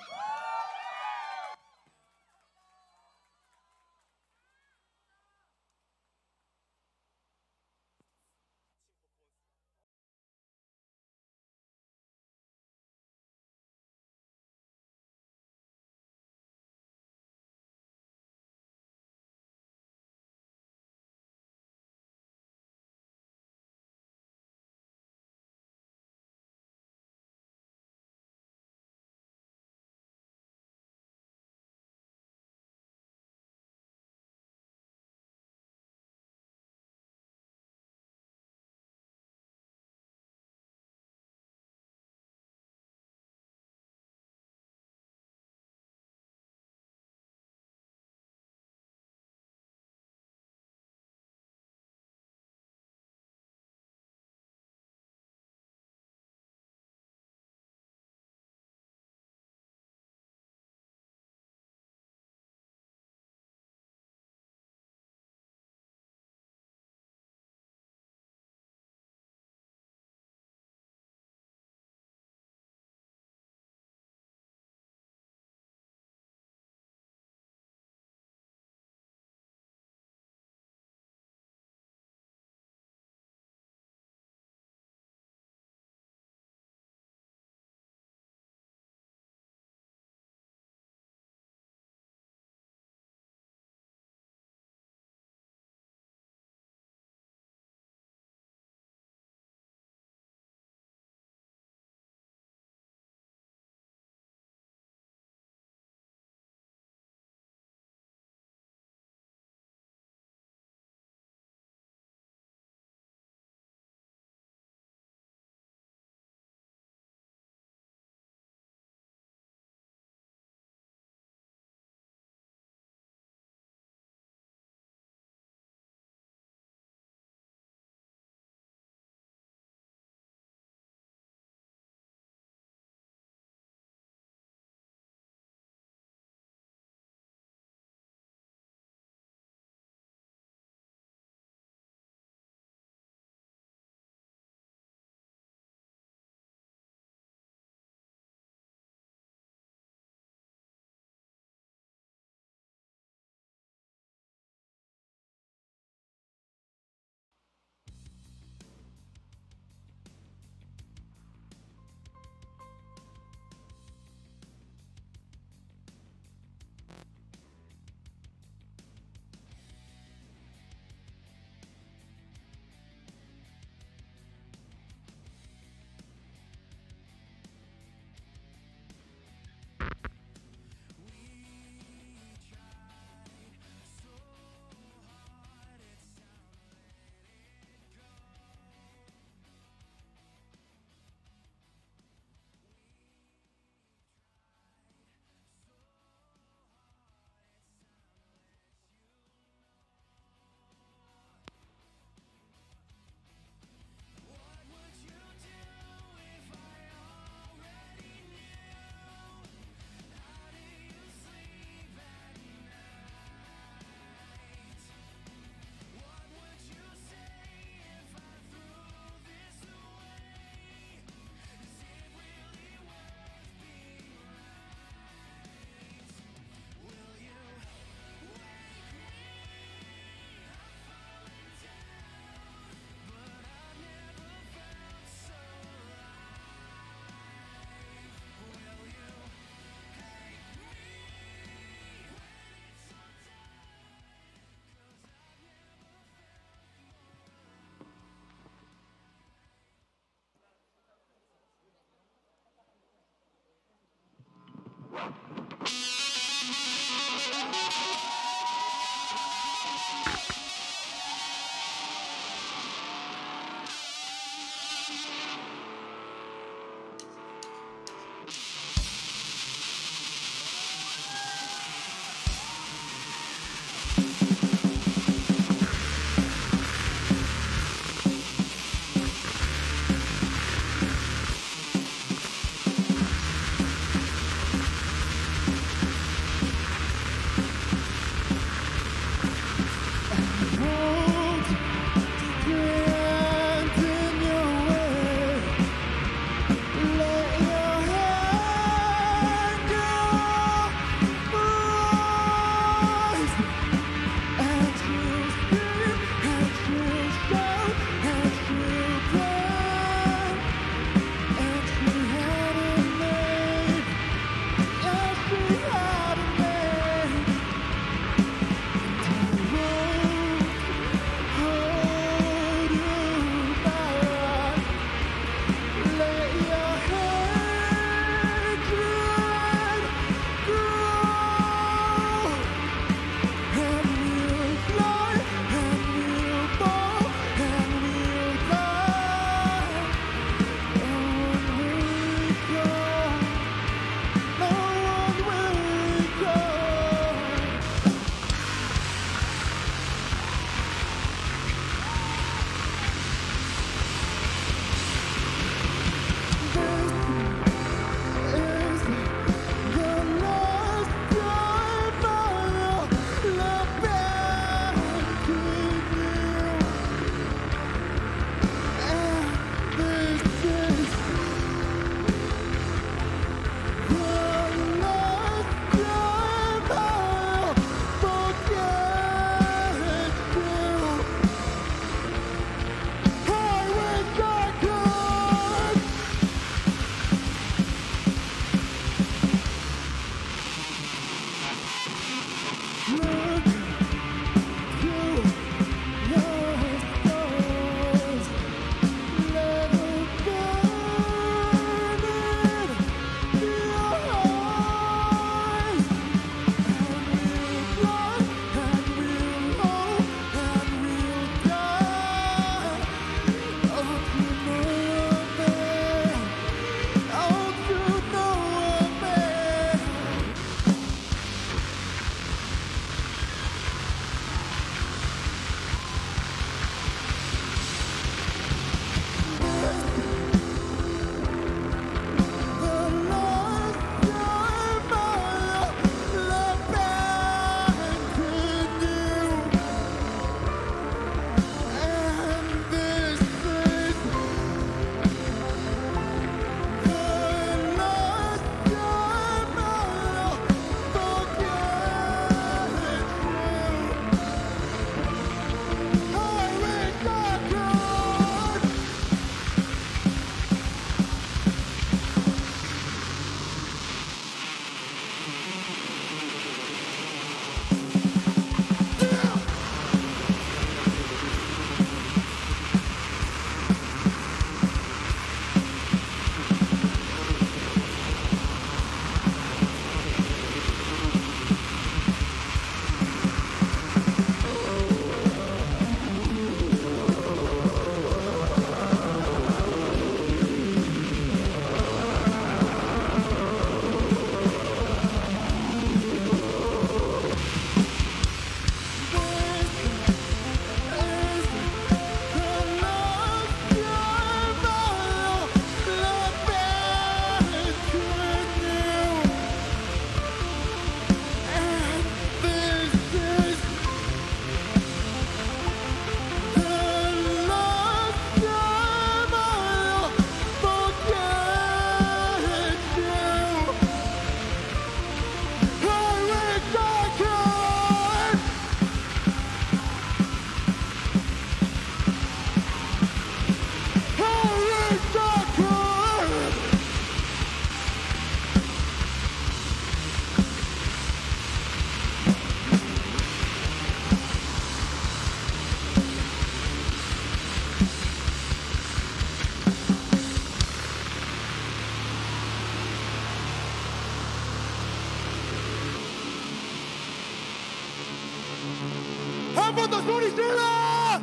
[SPEAKER 7] 한 번 더 소리 질러!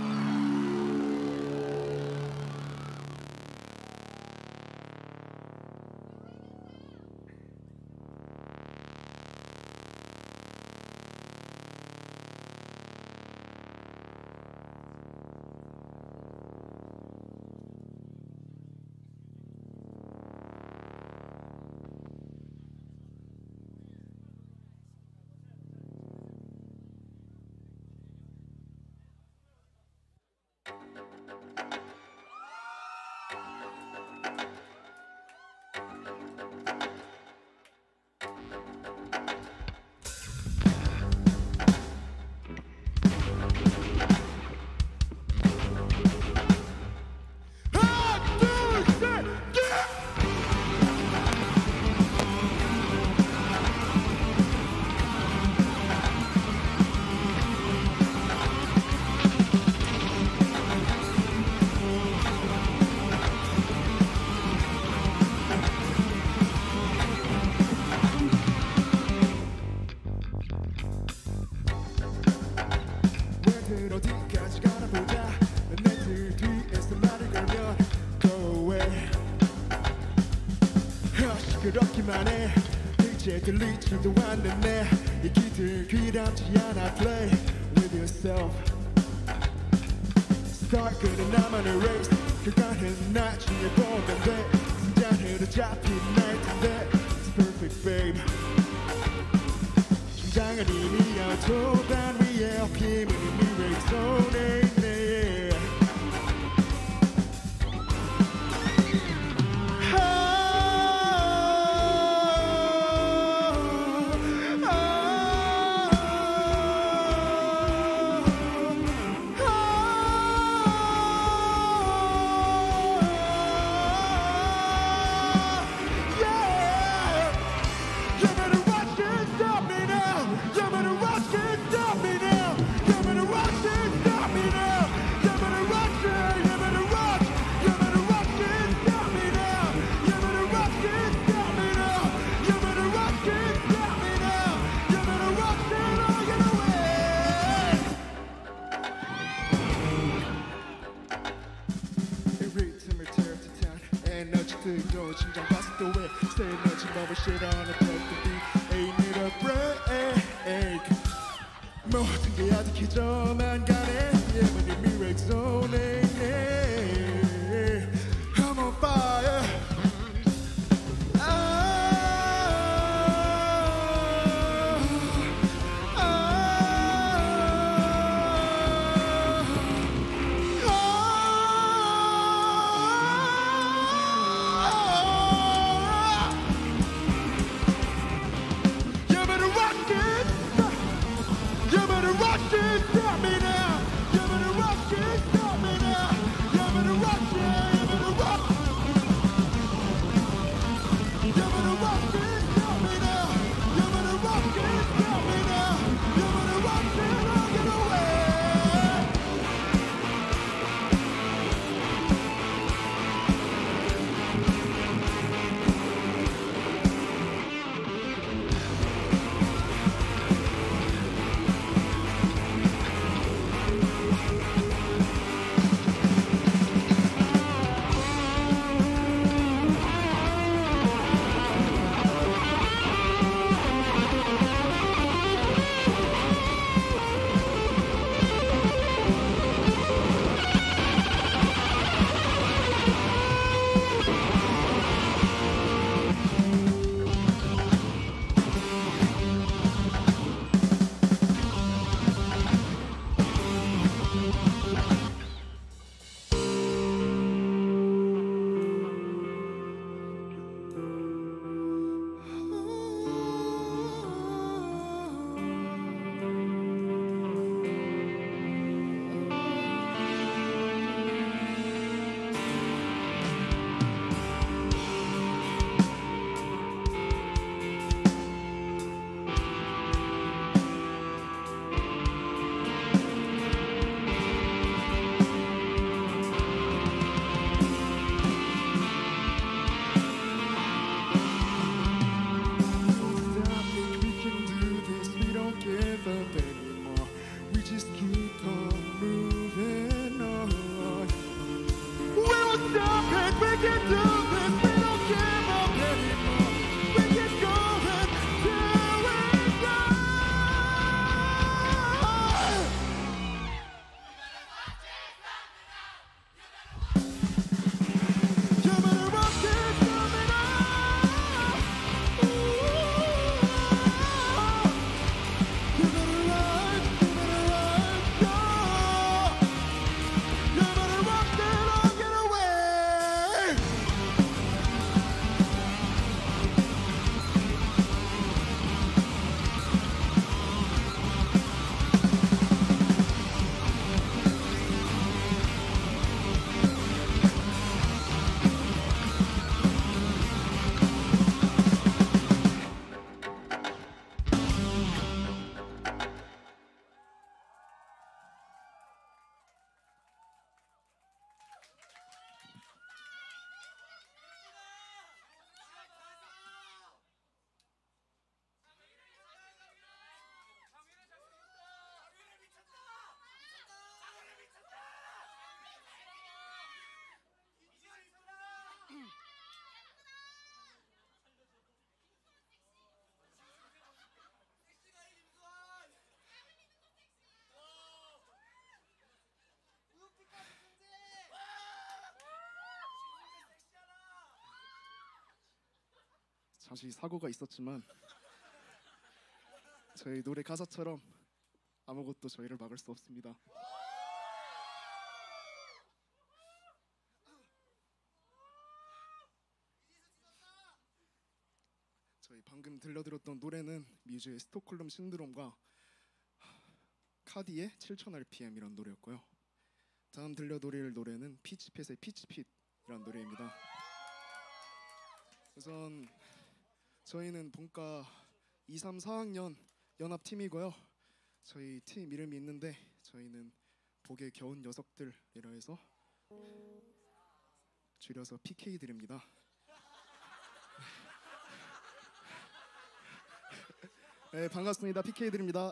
[SPEAKER 7] 어디까지 가나 보자 내들 뒤에서 말을 걸면 Go away 시끄럽기만 해 이제 들리지도 않는 내 얘기들 귀담지 않아 Play with yourself Start 그는 나만의 race 그가는 나중에 보면 돼 순간으로 잡힌 날 텐데 It's perfect babe 긴장은 이미 auto단 위에 엎임은 이미 red zone에 있네 You better watch it, stop me now. You better watch it. 심장 봤을 때왜 Say nothing but shit on the back to be Ain't it a break 모든 게 아득해져만 가네 Yeah but the miracle zone I'm on fire
[SPEAKER 8] 잠시 사고가 있었지만 저희 노래 가사처럼 아무것도 저희를 막을 수 없습니다. 저희 방금 들려드렸던 노래는 뮤즈의 스톡홀름 신드롬과 카디의 7000rpm이란 노래였고요. 다음 들려드릴 노래는 피치핏의 피치핏이란 노래입니다. 우선 저희는 본과 2, 3, 4학년 연합팀이고요. 저희 팀 이름이 있는데 저희는 복에 겨운 녀석들이라 해서 줄여서 PK들입니다. 네, 반갑습니다. PK들입니다.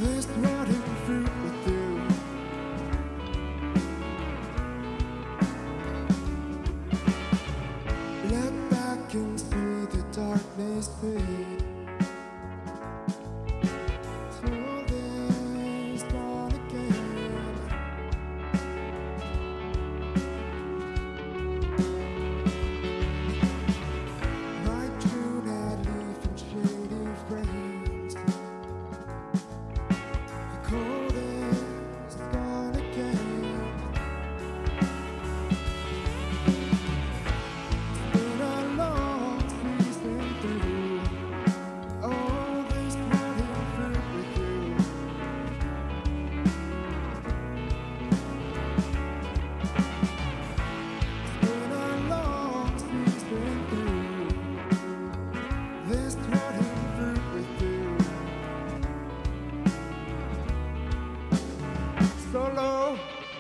[SPEAKER 8] this rotting fruit with you. Look back and see the darkness fade. Till there's dawn again. Like June had leaf and shady frames. The cold is gone again. It's been a long season through all this rotting fruit with you. It's been a long season through this rotting fruit with you. Solo.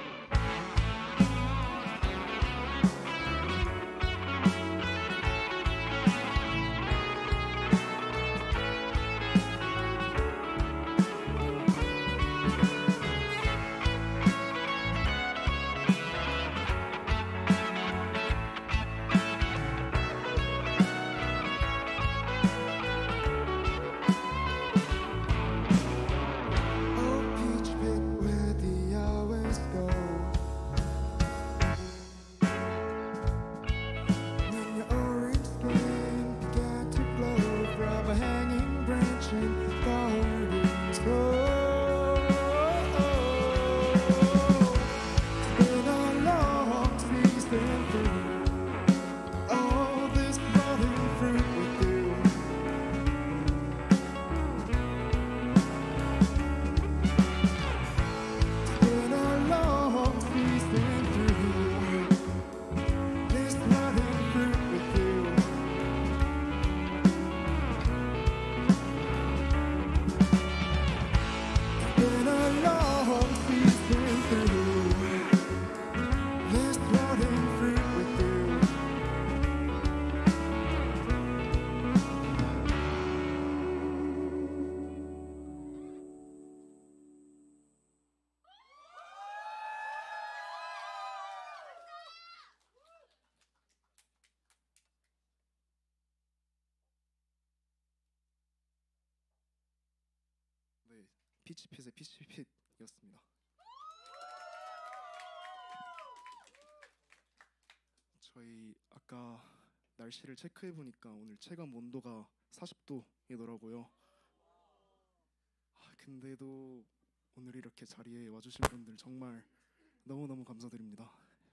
[SPEAKER 8] Oh, peach pit where the hours go. When your orange skin began to glow from a hanging branch in garden snow. It's been a long season through all this rotting fruit with you. It's been a long season through this rotting fruit with you. It's been a long season through this rotting fruit with you. 네, 피치핏의 피치핏이었습니다. 저희 아까 날씨를 체크해 보니까 오늘 체감 온도가 40도이더라고요. 근데도 오늘 이렇게 자리에 와주신 분들 정말 너무너무 감사드립니다.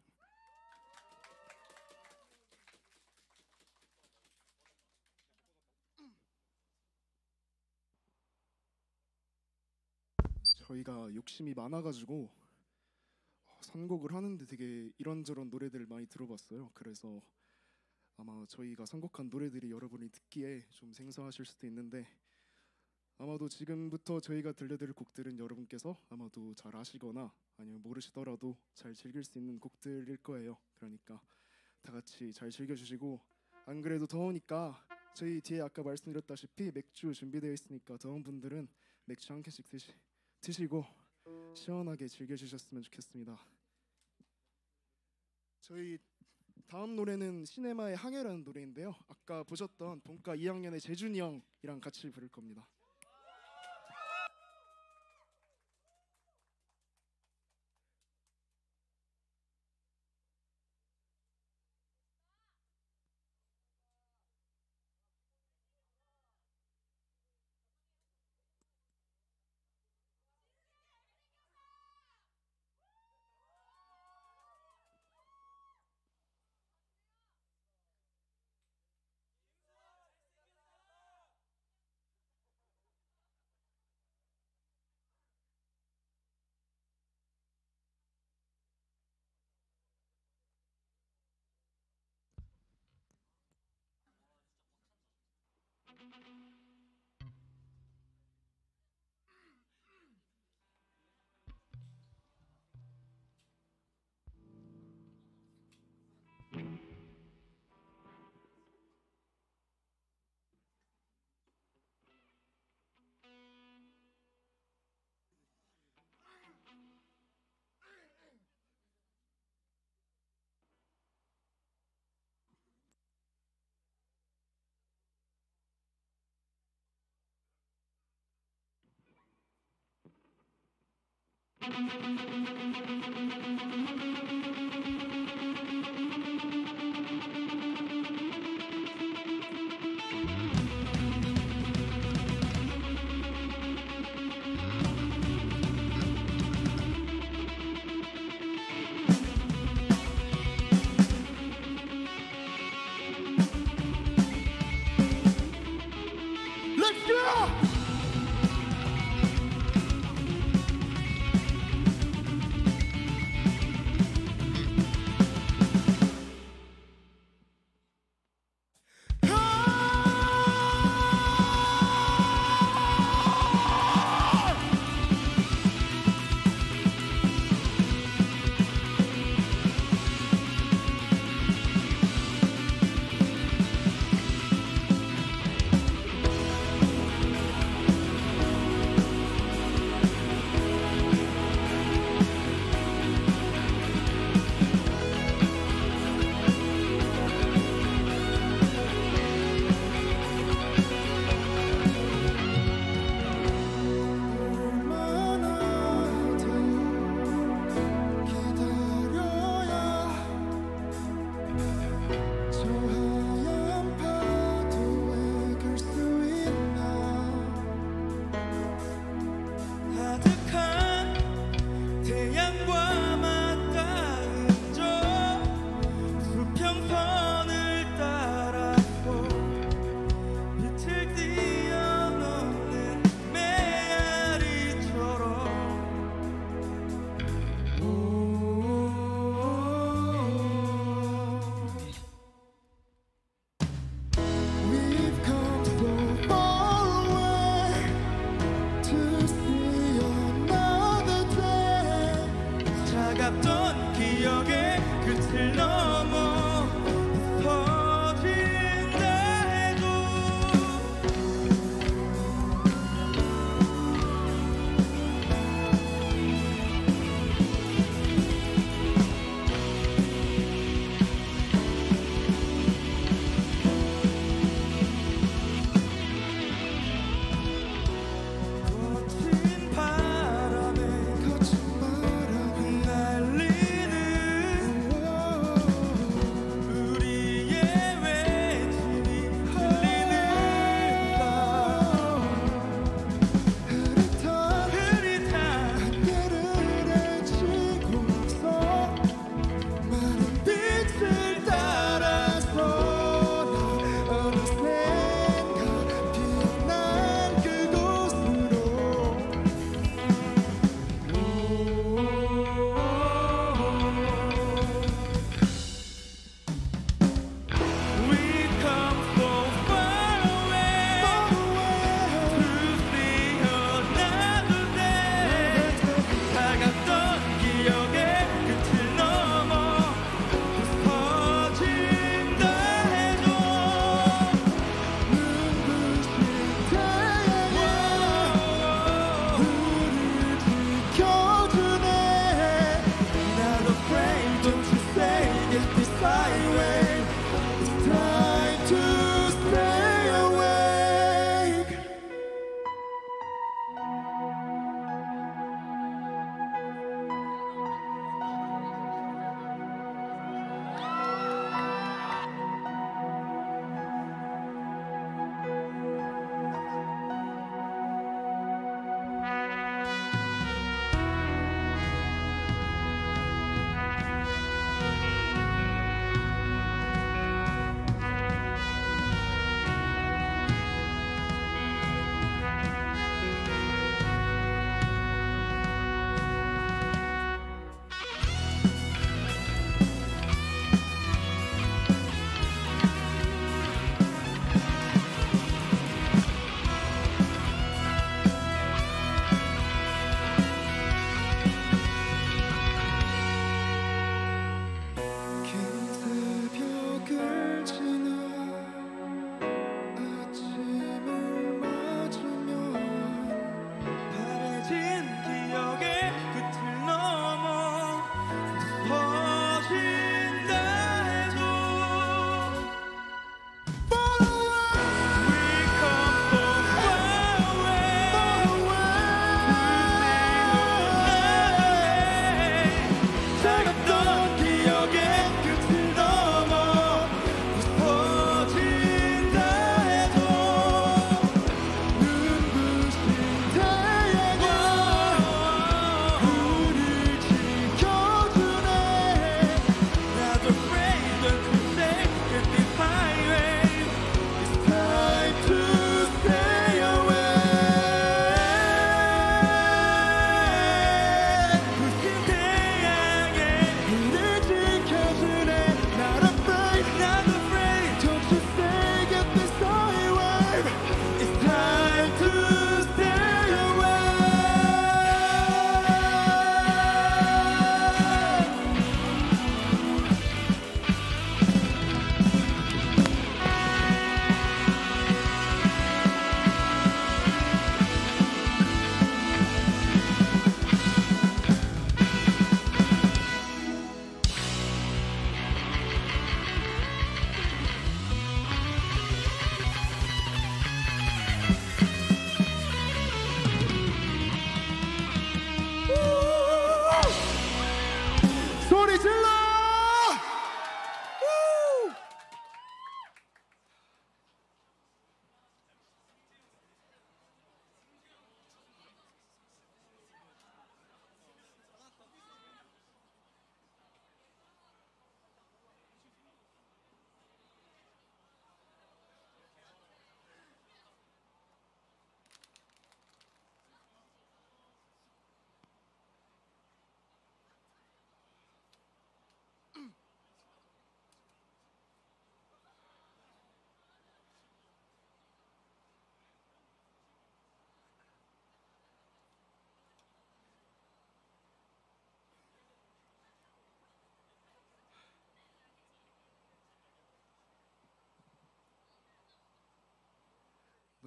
[SPEAKER 8] 저희가 욕심이 많아가지고 선곡을 하는데 되게 이런저런 노래들 많이 들어봤어요. 그래서 아마 저희가 선곡한 노래들이 여러분이 듣기에 좀 생소하실 수도 있는데 아마도 지금부터 저희가 들려드릴 곡들은 여러분께서 아마도 잘 아시거나 아니면 모르시더라도 잘 즐길 수 있는 곡들일 거예요. 그러니까 다 같이 잘 즐겨주시고, 안 그래도 더우니까 저희 뒤에 아까 말씀드렸다시피 맥주 준비되어 있으니까 더운 분들은 맥주 한 캔씩 드시고 시원하게 즐겨주셨으면 좋겠습니다. 저희 다음 노래는 시네마의 항해라는 노래인데요. 아까 보셨던 본과 2학년의 재준이 형이랑 같이 부를 겁니다.
[SPEAKER 7] Let's go!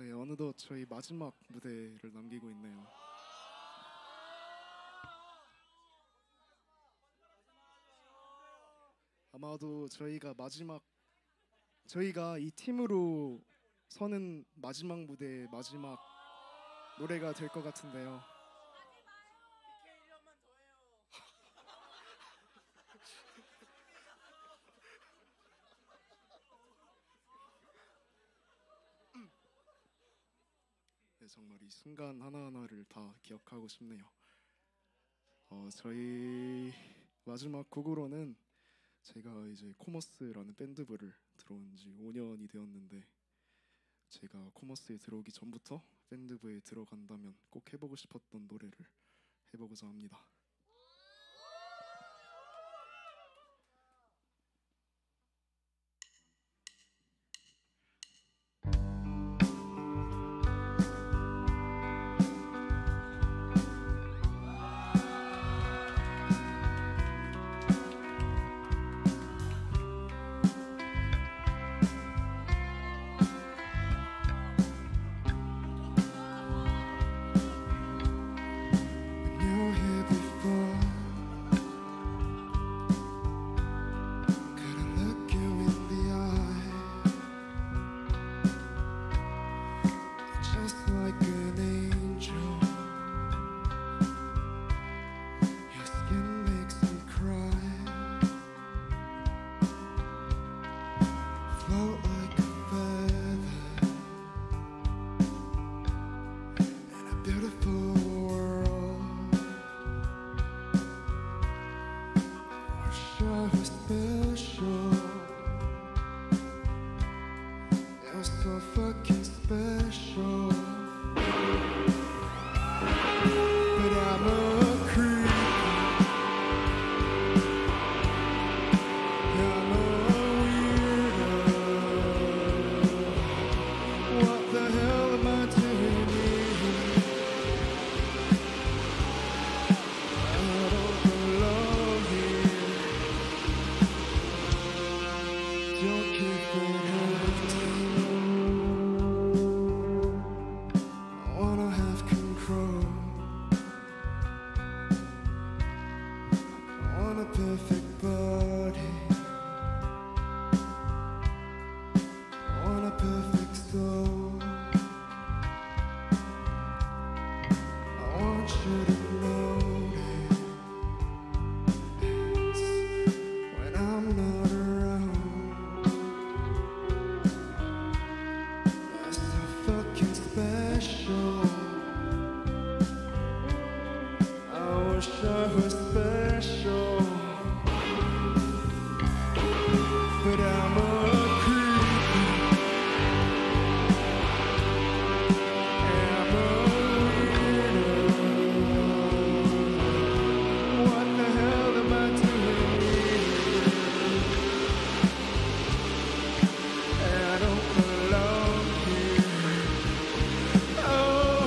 [SPEAKER 8] 네, 어느덧 저희 마지막 무대를 남기고 있네요. 아마도 저희가 이 팀으로 서는 마지막 무대의 마지막 노래가 될 것 같은데요. 네, 정말 이 순간 하나하나를 다 기억하고 싶네요. 저희 마지막 곡으로는 제가 이제 코머스라는 밴드부를 들어온 지 5년이 되었는데, 제가 코머스에 들어오기 전부터 밴드부에 들어간다면 꼭 해보고 싶었던 노래를 해보고자 합니다. You're here before. Couldn't look you in the eye. Just like an angel. Your skin makes me cry. Float like a feather in a beautiful world. Wish I was special. You're so fucking special. But I'm a creep. I'm a weirdo. What the hell am I doing here? I don't belong here. Don't keep it hurting. I wanna have control. I want a perfect body. I want a perfect soul. I want you to notice when I'm not around. You're so fucking special. I wish I was special, but I'm a creep. I'm a weirdo. What the hell am I doing here? I don't belong here. Oh,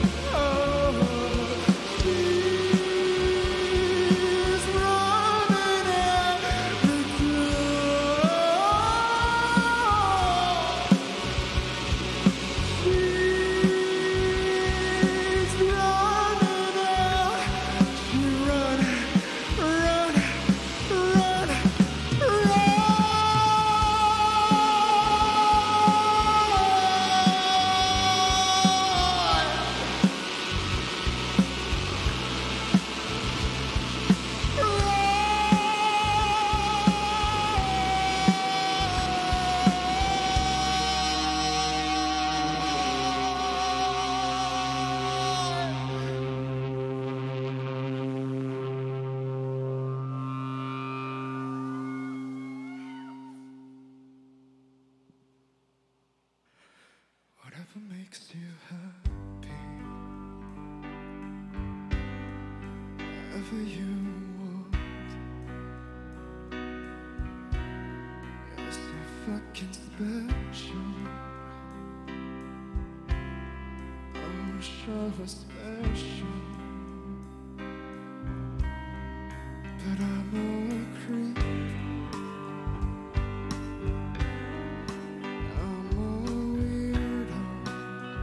[SPEAKER 8] she's running out the door. She's running out. She run, run, run, Whatever makes you happy, whatever you want. You're so fucking special. I wish I was special, but I'm a creep. I'm a weirdo.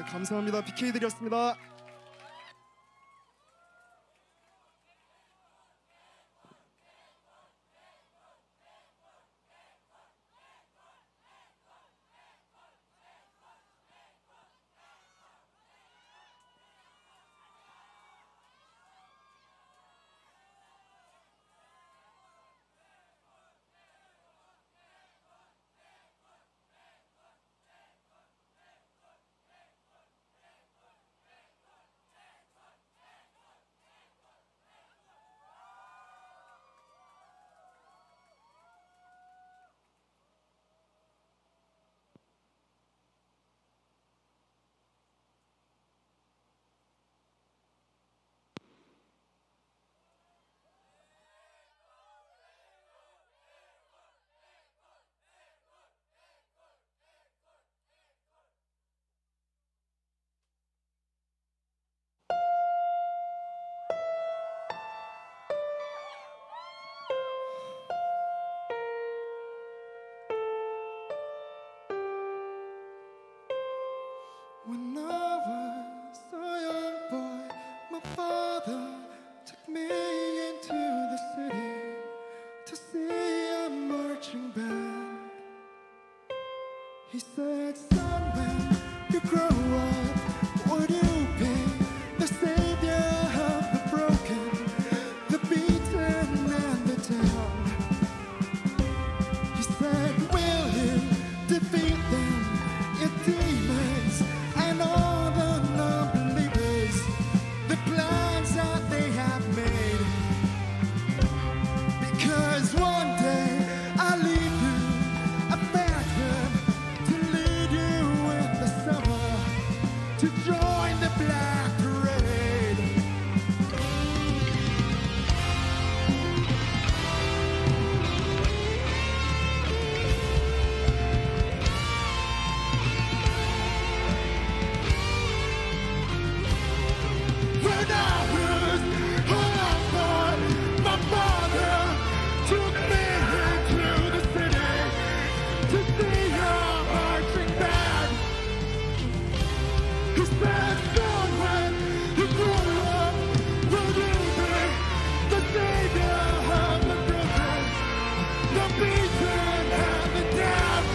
[SPEAKER 8] 감사합니다. BK들이었습니다.
[SPEAKER 7] When I was a young boy, my father took me into the city to see a marching band. He said, son, when you grow up, would you be the savior of the broken, the beaten, and the down? He said, will you defeat them, your demons, and all the non-believers, the plans that they have made? Because one day I'll leave you a phantom to lead you in the summer to join the Black Parade. When I was a young boy, my father took me into the city to see a marching band. He said, son, when you grow up, will you be the savior of the broken, the beaten, and the damned?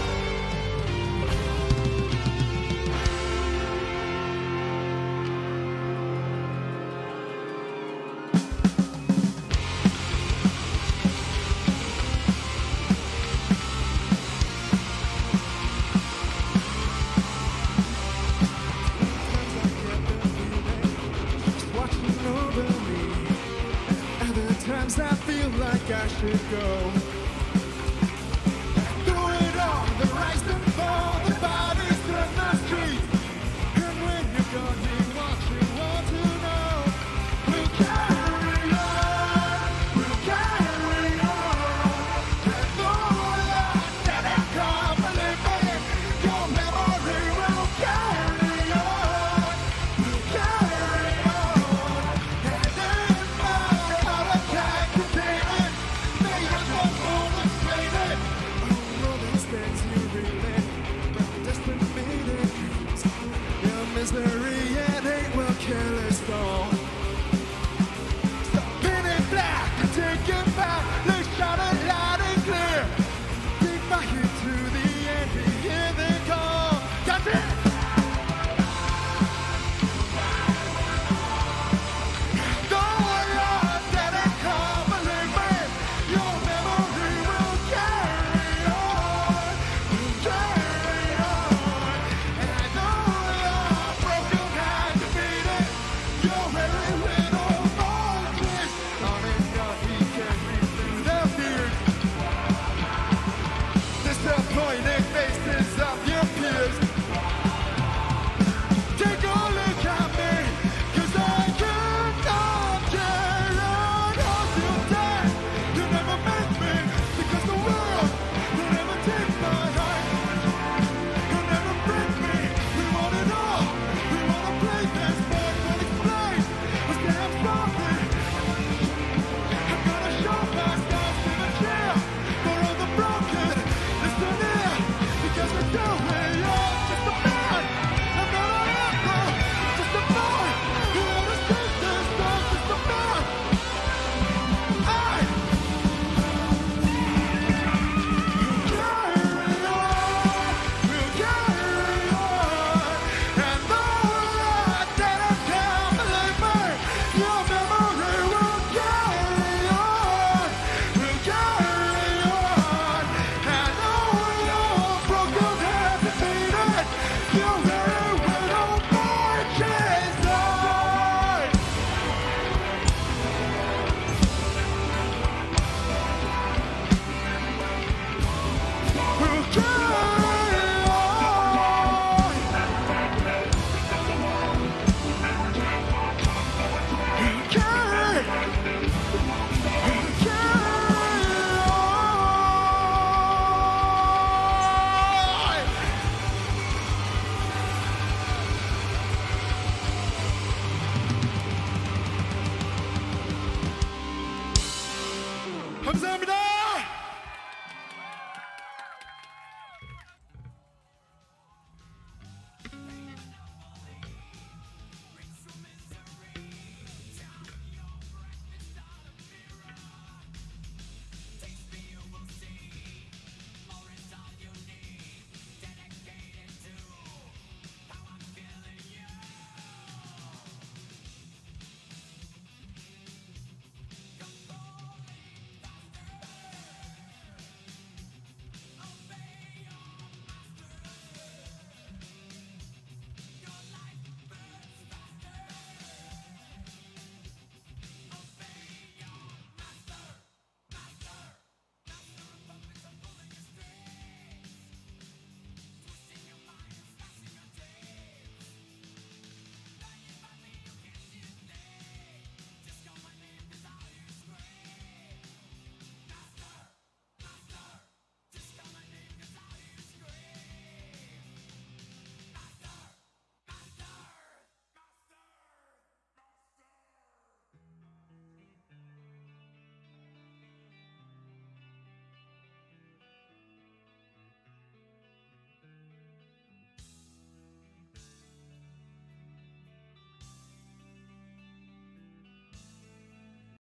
[SPEAKER 7] Watching over me. Other times I feel like I should go.